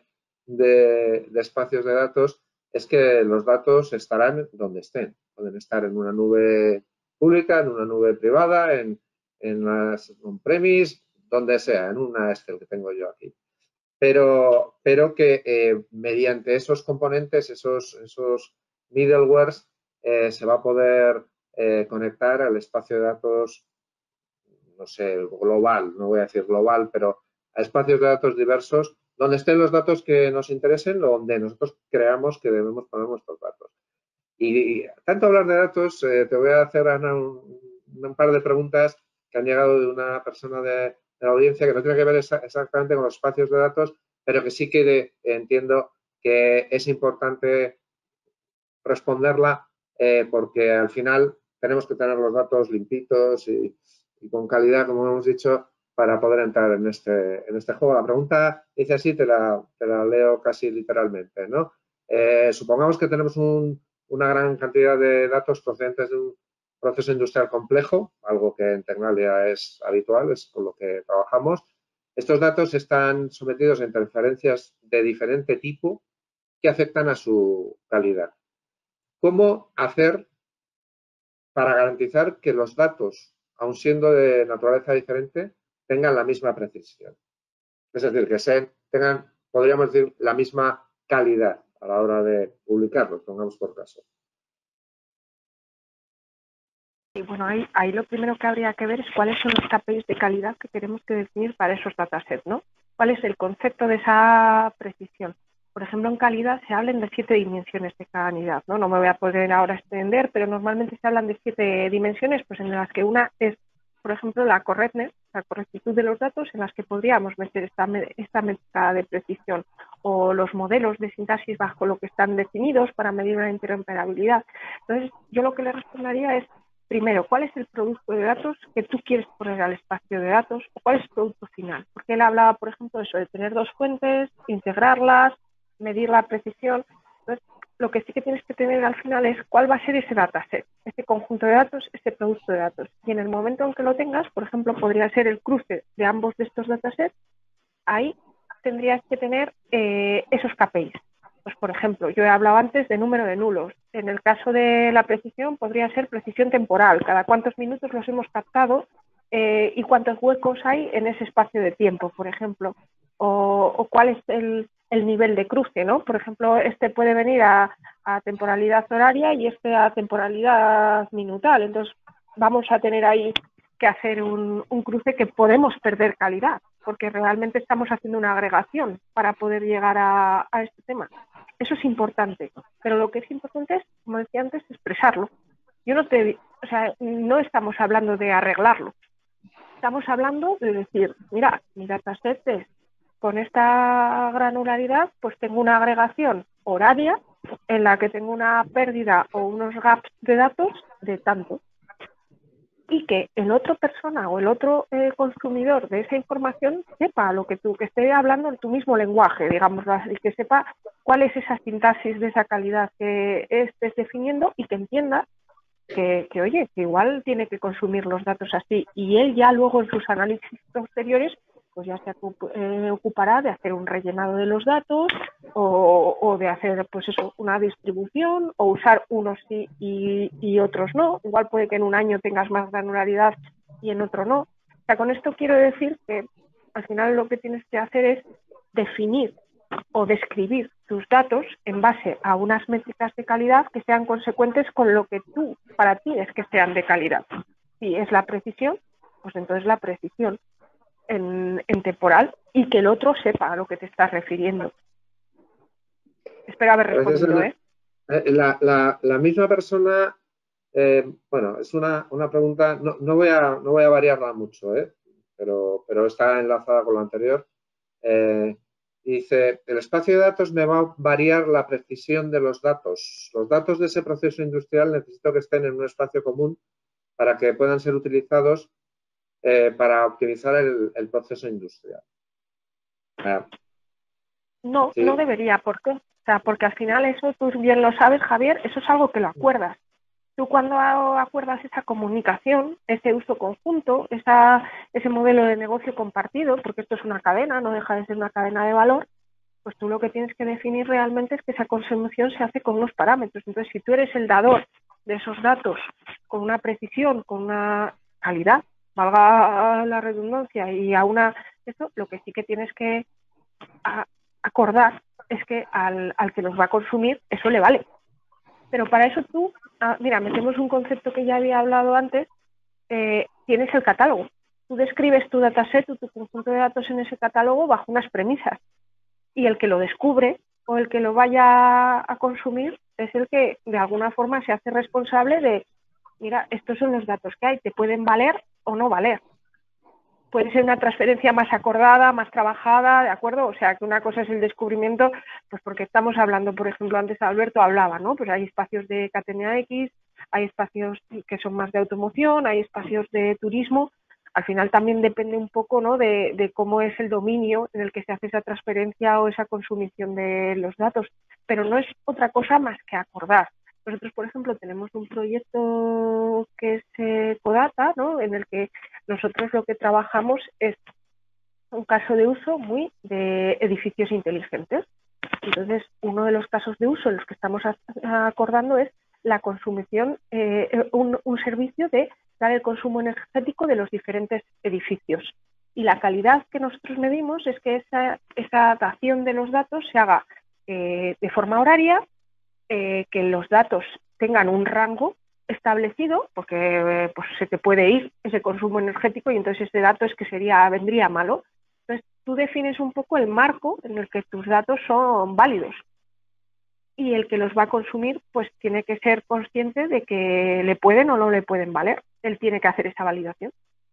de, de Espacios de Datos, es que los datos estarán donde estén. Pueden estar en una nube pública, en una nube privada, en, en las on-premise, donde sea, en una Excel que tengo yo aquí. Pero, pero que eh, mediante esos componentes, esos, esos middlewares, eh, se va a poder eh, conectar al espacio de datos, no sé, global, no voy a decir global, pero a espacios de datos diversos, donde estén los datos que nos interesen o donde nosotros creamos que debemos poner nuestros datos. Y, y tanto hablar de datos, eh, te voy a hacer, Ana, un, un par de preguntas que han llegado de una persona de, de la audiencia que no tiene que ver esa, exactamente con los espacios de datos, pero que sí que de, entiendo que es importante responderla eh, porque al final tenemos que tener los datos limpitos y, y con calidad, como hemos dicho, para poder entrar en este, en este juego. La pregunta dice así, te la, te la leo casi literalmente, ¿no? Eh, supongamos que tenemos un, una gran cantidad de datos procedentes de un proceso industrial complejo, algo que en Tecnalia es habitual, es con lo que trabajamos. Estos datos están sometidos a interferencias de diferente tipo que afectan a su calidad. ¿Cómo hacer para garantizar que los datos, aun siendo de naturaleza diferente, tengan la misma precisión? Es decir, que sean, tengan, podríamos decir, la misma calidad a la hora de publicarlos, pongamos por caso. Y bueno, ahí, ahí lo primero que habría que ver es cuáles son los K P Is de calidad que tenemos que definir para esos datasets, ¿no? ¿Cuál es el concepto de esa precisión? Por ejemplo, en calidad se hablan de siete dimensiones de calidad, ¿no? No me voy a poder ahora extender, pero normalmente se hablan de siete dimensiones, pues en las que una es, por ejemplo, la correctness, la correctitud de los datos, en las que podríamos meter esta, esta métrica de precisión, o los modelos de sintaxis bajo lo que están definidos para medir una interoperabilidad. Entonces, yo lo que le respondería es, primero, ¿cuál es el producto de datos que tú quieres poner al espacio de datos? ¿O cuál es el producto final? Porque él hablaba, por ejemplo, de eso, de tener dos fuentes, integrarlas, medir la precisión. Entonces, lo que sí que tienes que tener al final es cuál va a ser ese dataset, ese conjunto de datos, ese producto de datos. Y en el momento en que lo tengas, por ejemplo, podría ser el cruce de ambos de estos datasets, ahí tendrías que tener eh, esos K P Is. Pues, por ejemplo, yo he hablado antes de número de nulos. En el caso de la precisión, podría ser precisión temporal. Cada cuántos minutos los hemos captado eh, y cuántos huecos hay en ese espacio de tiempo, por ejemplo. O, o cuál es el, el nivel de cruce, ¿no? Por ejemplo, este puede venir a, a temporalidad horaria y este a temporalidad minutal. Entonces, vamos a tener ahí que hacer un, un cruce que podemos perder calidad, porque realmente estamos haciendo una agregación para poder llegar a, a este tema. Eso es importante, pero lo que es importante es, como decía antes, expresarlo. Yo no te, o sea, no estamos hablando de arreglarlo. Estamos hablando de decir, mira, mi dataset es con esta granularidad, pues tengo una agregación horaria en la que tengo una pérdida o unos gaps de datos de tanto. Y que el otro persona o el otro eh, consumidor de esa información sepa lo que tú, que esté hablando en tu mismo lenguaje, digamos así, que sepa cuál es esa sintaxis de esa calidad que estés definiendo y que entienda que, que, oye, que igual tiene que consumir los datos así y él ya luego en sus análisis posteriores pues ya se ocup- eh, ocupará de hacer un rellenado de los datos o, o de hacer pues eso, una distribución o usar unos sí y, y otros no. Igual puede que en un año tengas más granularidad y en otro no. O sea, con esto quiero decir que al final lo que tienes que hacer es definir o describir tus datos en base a unas métricas de calidad que sean consecuentes con lo que tú, para ti, es que sean de calidad. Si es la precisión, pues entonces la precisión en, en temporal y que el otro sepa a lo que te estás refiriendo. Espero haber respondido, ¿eh? La, la, la misma persona, eh, bueno, es una, una pregunta, no, no, voy a, no voy a variarla mucho, ¿eh? pero, pero está enlazada con lo anterior. Eh, dice, el espacio de datos me va a variar la precisión de los datos. Los datos de ese proceso industrial necesito que estén en un espacio común para que puedan ser utilizados eh, para optimizar el, el proceso industrial. Eh, No, sí. no debería. ¿Por qué? O sea, porque al final eso, tú bien lo sabes, Javier, eso es algo que lo acuerdas. Tú cuando acuerdas esa comunicación, ese uso conjunto, esa, ese modelo de negocio compartido, porque esto es una cadena, no deja de ser una cadena de valor, pues tú lo que tienes que definir realmente es que esa consumición se hace con unos parámetros. Entonces, si tú eres el dador de esos datos con una precisión, con una calidad, valga la redundancia, y a una... Esto, lo que sí que tienes que a, acordar es que al, al que los va a consumir eso le vale. Pero para eso tú, ah, mira, metemos un concepto que ya había hablado antes, eh, tienes el catálogo. Tú describes tu dataset o tu conjunto de datos en ese catálogo bajo unas premisas. Y el que lo descubre o el que lo vaya a consumir es el que de alguna forma se hace responsable de, mira, estos son los datos que hay, te pueden valer o no valer. Puede ser una transferencia más acordada, más trabajada, ¿de acuerdo? O sea, que una cosa es el descubrimiento, pues porque estamos hablando, por ejemplo, antes Alberto hablaba, ¿no? Pues hay espacios de Catena X, hay espacios que son más de automoción, hay espacios de turismo. Al final también depende un poco, ¿no?, de, de cómo es el dominio en el que se hace esa transferencia o esa consumición de los datos. Pero no es otra cosa más que acordar. Nosotros, por ejemplo, tenemos un proyecto que es eh, Codata, ¿no?, en el que nosotros lo que trabajamos es un caso de uso muy de edificios inteligentes. Entonces, uno de los casos de uso en los que estamos acordando es la consumición, eh, un, un servicio de dar el consumo energético de los diferentes edificios. Y la calidad que nosotros medimos es que esa, esa dación de los datos se haga eh, de forma horaria, eh, que los datos tengan un rango establecido, porque eh, pues se te puede ir ese consumo energético y entonces ese dato es que sería vendría malo. Entonces tú defines un poco el marco en el que tus datos son válidos y el que los va a consumir pues tiene que ser consciente de que le pueden o no le pueden valer. Él tiene que hacer esa validación.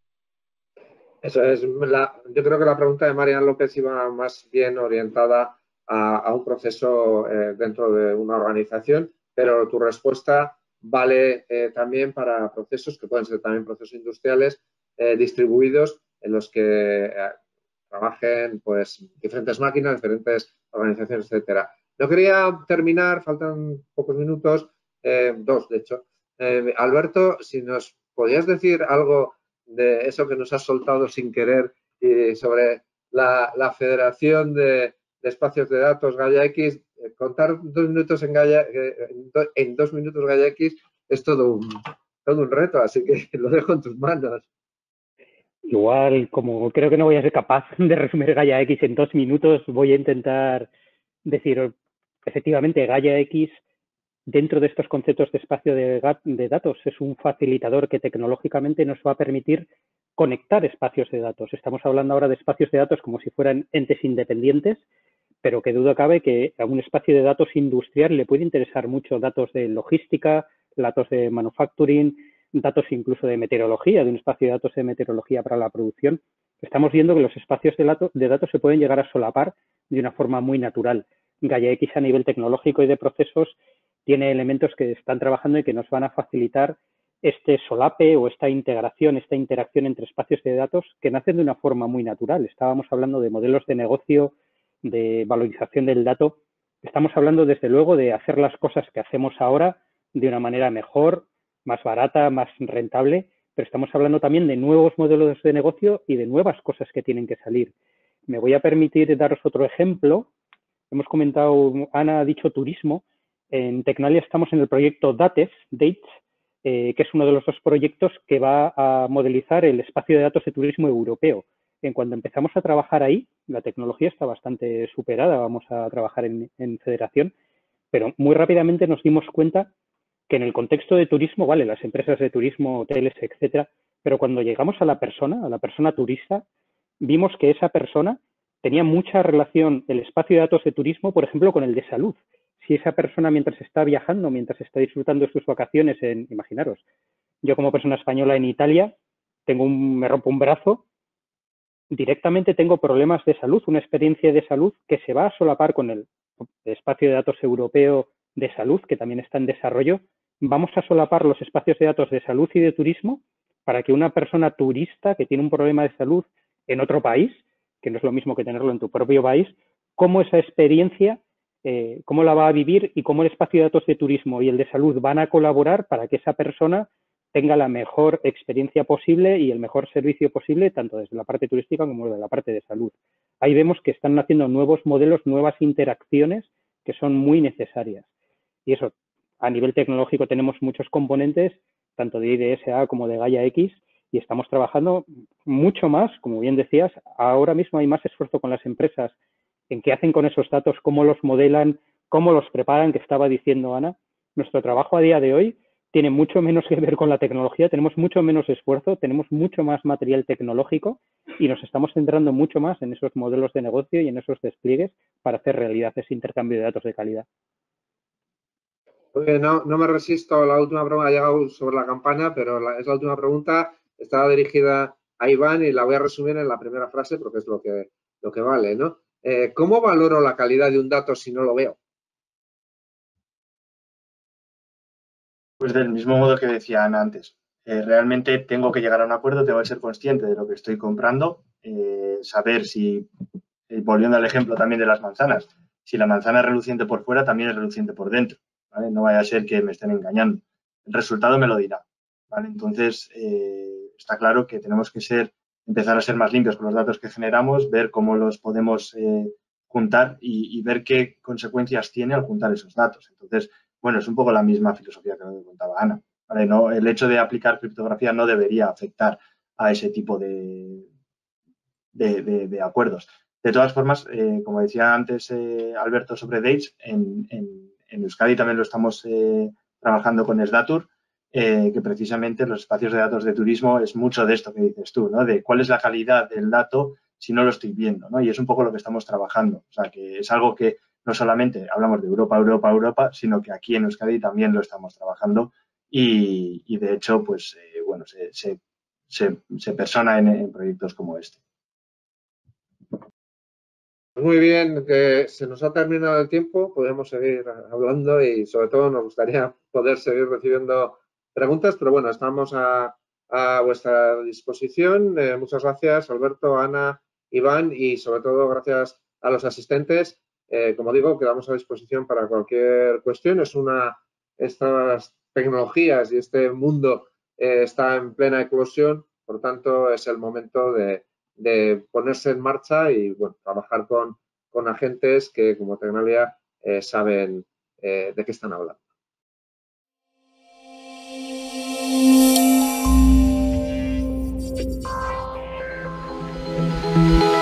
Eso es la, yo creo que la pregunta de Marian López iba más bien orientada a, a un proceso eh, dentro de una organización, pero tu respuesta vale eh, también para procesos que pueden ser también procesos industriales eh, distribuidos en los que eh, trabajen pues diferentes máquinas, diferentes organizaciones, etcétera. No quería terminar, faltan pocos minutos, eh, dos de hecho. Eh, Alberto, si nos podías decir algo de eso que nos has soltado sin querer y sobre la, la Federación de, de Espacios de Datos Gaia X, eh, contar dos minutos en Gaia, eh, en, do, en dos minutos Gaia X es todo un, todo un reto, así que lo dejo en tus manos. Igual, como creo que no voy a ser capaz de resumir Gaia X en dos minutos, voy a intentar decir, efectivamente, Gaia X, dentro de estos conceptos de espacio de, de datos, es un facilitador que tecnológicamente nos va a permitir conectar espacios de datos. Estamos hablando ahora de espacios de datos como si fueran entes independientes, pero que duda cabe que a un espacio de datos industrial le puede interesar mucho datos de logística, datos de manufacturing, datos incluso de meteorología, de un espacio de datos de meteorología para la producción. Estamos viendo que los espacios de, datos, de datos se pueden llegar a solapar de una forma muy natural. Gaia X a nivel tecnológico y de procesos tiene elementos que están trabajando y que nos van a facilitar este solape o esta integración, esta interacción entre espacios de datos que nacen de una forma muy natural. Estábamos hablando de modelos de negocio, de valorización del dato. Estamos hablando, desde luego, de hacer las cosas que hacemos ahora de una manera mejor, más barata, más rentable, pero estamos hablando también de nuevos modelos de negocio y de nuevas cosas que tienen que salir. Me voy a permitir daros otro ejemplo. Hemos comentado, Ana ha dicho turismo. En Tecnalia estamos en el proyecto DATES, Dates, eh, que es uno de los dos proyectos que va a modelizar el espacio de datos de turismo europeo. En cuando empezamos a trabajar ahí, la tecnología está bastante superada, vamos a trabajar en, en federación, pero muy rápidamente nos dimos cuenta que en el contexto de turismo, vale, las empresas de turismo, hoteles, etcétera, pero cuando llegamos a la persona, a la persona turista, vimos que esa persona tenía mucha relación, el espacio de datos de turismo, por ejemplo, con el de salud. Si esa persona mientras está viajando, mientras está disfrutando de sus vacaciones, en, imaginaros, yo como persona española en Italia, tengo un, me rompo un brazo, directamente tengo problemas de salud, una experiencia de salud que se va a solapar con el espacio de datos europeo de salud, que también está en desarrollo. Vamos a solapar los espacios de datos de salud y de turismo para que una persona turista que tiene un problema de salud en otro país, que no es lo mismo que tenerlo en tu propio país, cómo esa experiencia, eh, cómo la va a vivir y cómo el espacio de datos de turismo y el de salud van a colaborar para que esa persona tenga la mejor experiencia posible y el mejor servicio posible, tanto desde la parte turística como desde la parte de salud. Ahí vemos que están naciendo nuevos modelos, nuevas interacciones que son muy necesarias. Y eso, a nivel tecnológico tenemos muchos componentes, tanto de I D S A como de Gaia X, y estamos trabajando mucho más, como bien decías, ahora mismo hay más esfuerzo con las empresas en qué hacen con esos datos, cómo los modelan, cómo los preparan, que estaba diciendo Ana. Nuestro trabajo a día de hoy tiene mucho menos que ver con la tecnología, tenemos mucho menos esfuerzo, tenemos mucho más material tecnológico y nos estamos centrando mucho más en esos modelos de negocio y en esos despliegues para hacer realidad ese intercambio de datos de calidad. Oye, no, no me resisto a la última pregunta, ha llegado sobre la campana, pero la, es la última pregunta, estaba dirigida a Iván y la voy a resumir en la primera frase porque es lo que, lo que vale, ¿no? Eh, ¿Cómo valoro la calidad de un dato si no lo veo? Pues del mismo modo que decía Ana antes, eh, realmente tengo que llegar a un acuerdo, tengo que ser consciente de lo que estoy comprando, eh, saber si, eh, volviendo al ejemplo también de las manzanas, si la manzana es reluciente por fuera, también es reluciente por dentro, ¿vale? No vaya a ser que me estén engañando. El resultado me lo dirá, ¿vale? Entonces, eh, está claro que tenemos que ser, empezar a ser más limpios con los datos que generamos, ver cómo los podemos eh, juntar y, y ver qué consecuencias tiene al juntar esos datos. Entonces, bueno, es un poco la misma filosofía que lo contaba Ana, ¿vale? No, el hecho de aplicar criptografía no debería afectar a ese tipo de, de, de, de acuerdos. De todas formas, eh, como decía antes eh, Alberto sobre Dates, en, en, en Euskadi también lo estamos eh, trabajando con Esdatur, eh, que precisamente los espacios de datos de turismo es mucho de esto que dices tú, ¿no? De cuál es la calidad del dato si no lo estoy viendo, ¿no? Y es un poco lo que estamos trabajando. O sea, que es algo que no solamente hablamos de Europa, Europa, Europa, sino que aquí en Euskadi también lo estamos trabajando y, y de hecho, pues, eh, bueno, se, se, se, se persona en, en proyectos como este. Muy bien, que se nos ha terminado el tiempo, podemos seguir hablando y sobre todo nos gustaría poder seguir recibiendo preguntas, pero bueno, estamos a, a vuestra disposición. Eh, muchas gracias, Alberto, Ana, Iván y sobre todo gracias a los asistentes. Eh, como digo, quedamos a disposición para cualquier cuestión. Es una, estas tecnologías y este mundo eh, está en plena eclosión, por tanto es el momento de de ponerse en marcha y bueno, trabajar con, con agentes que como Tecnalia eh, saben eh, de qué están hablando. Thank you.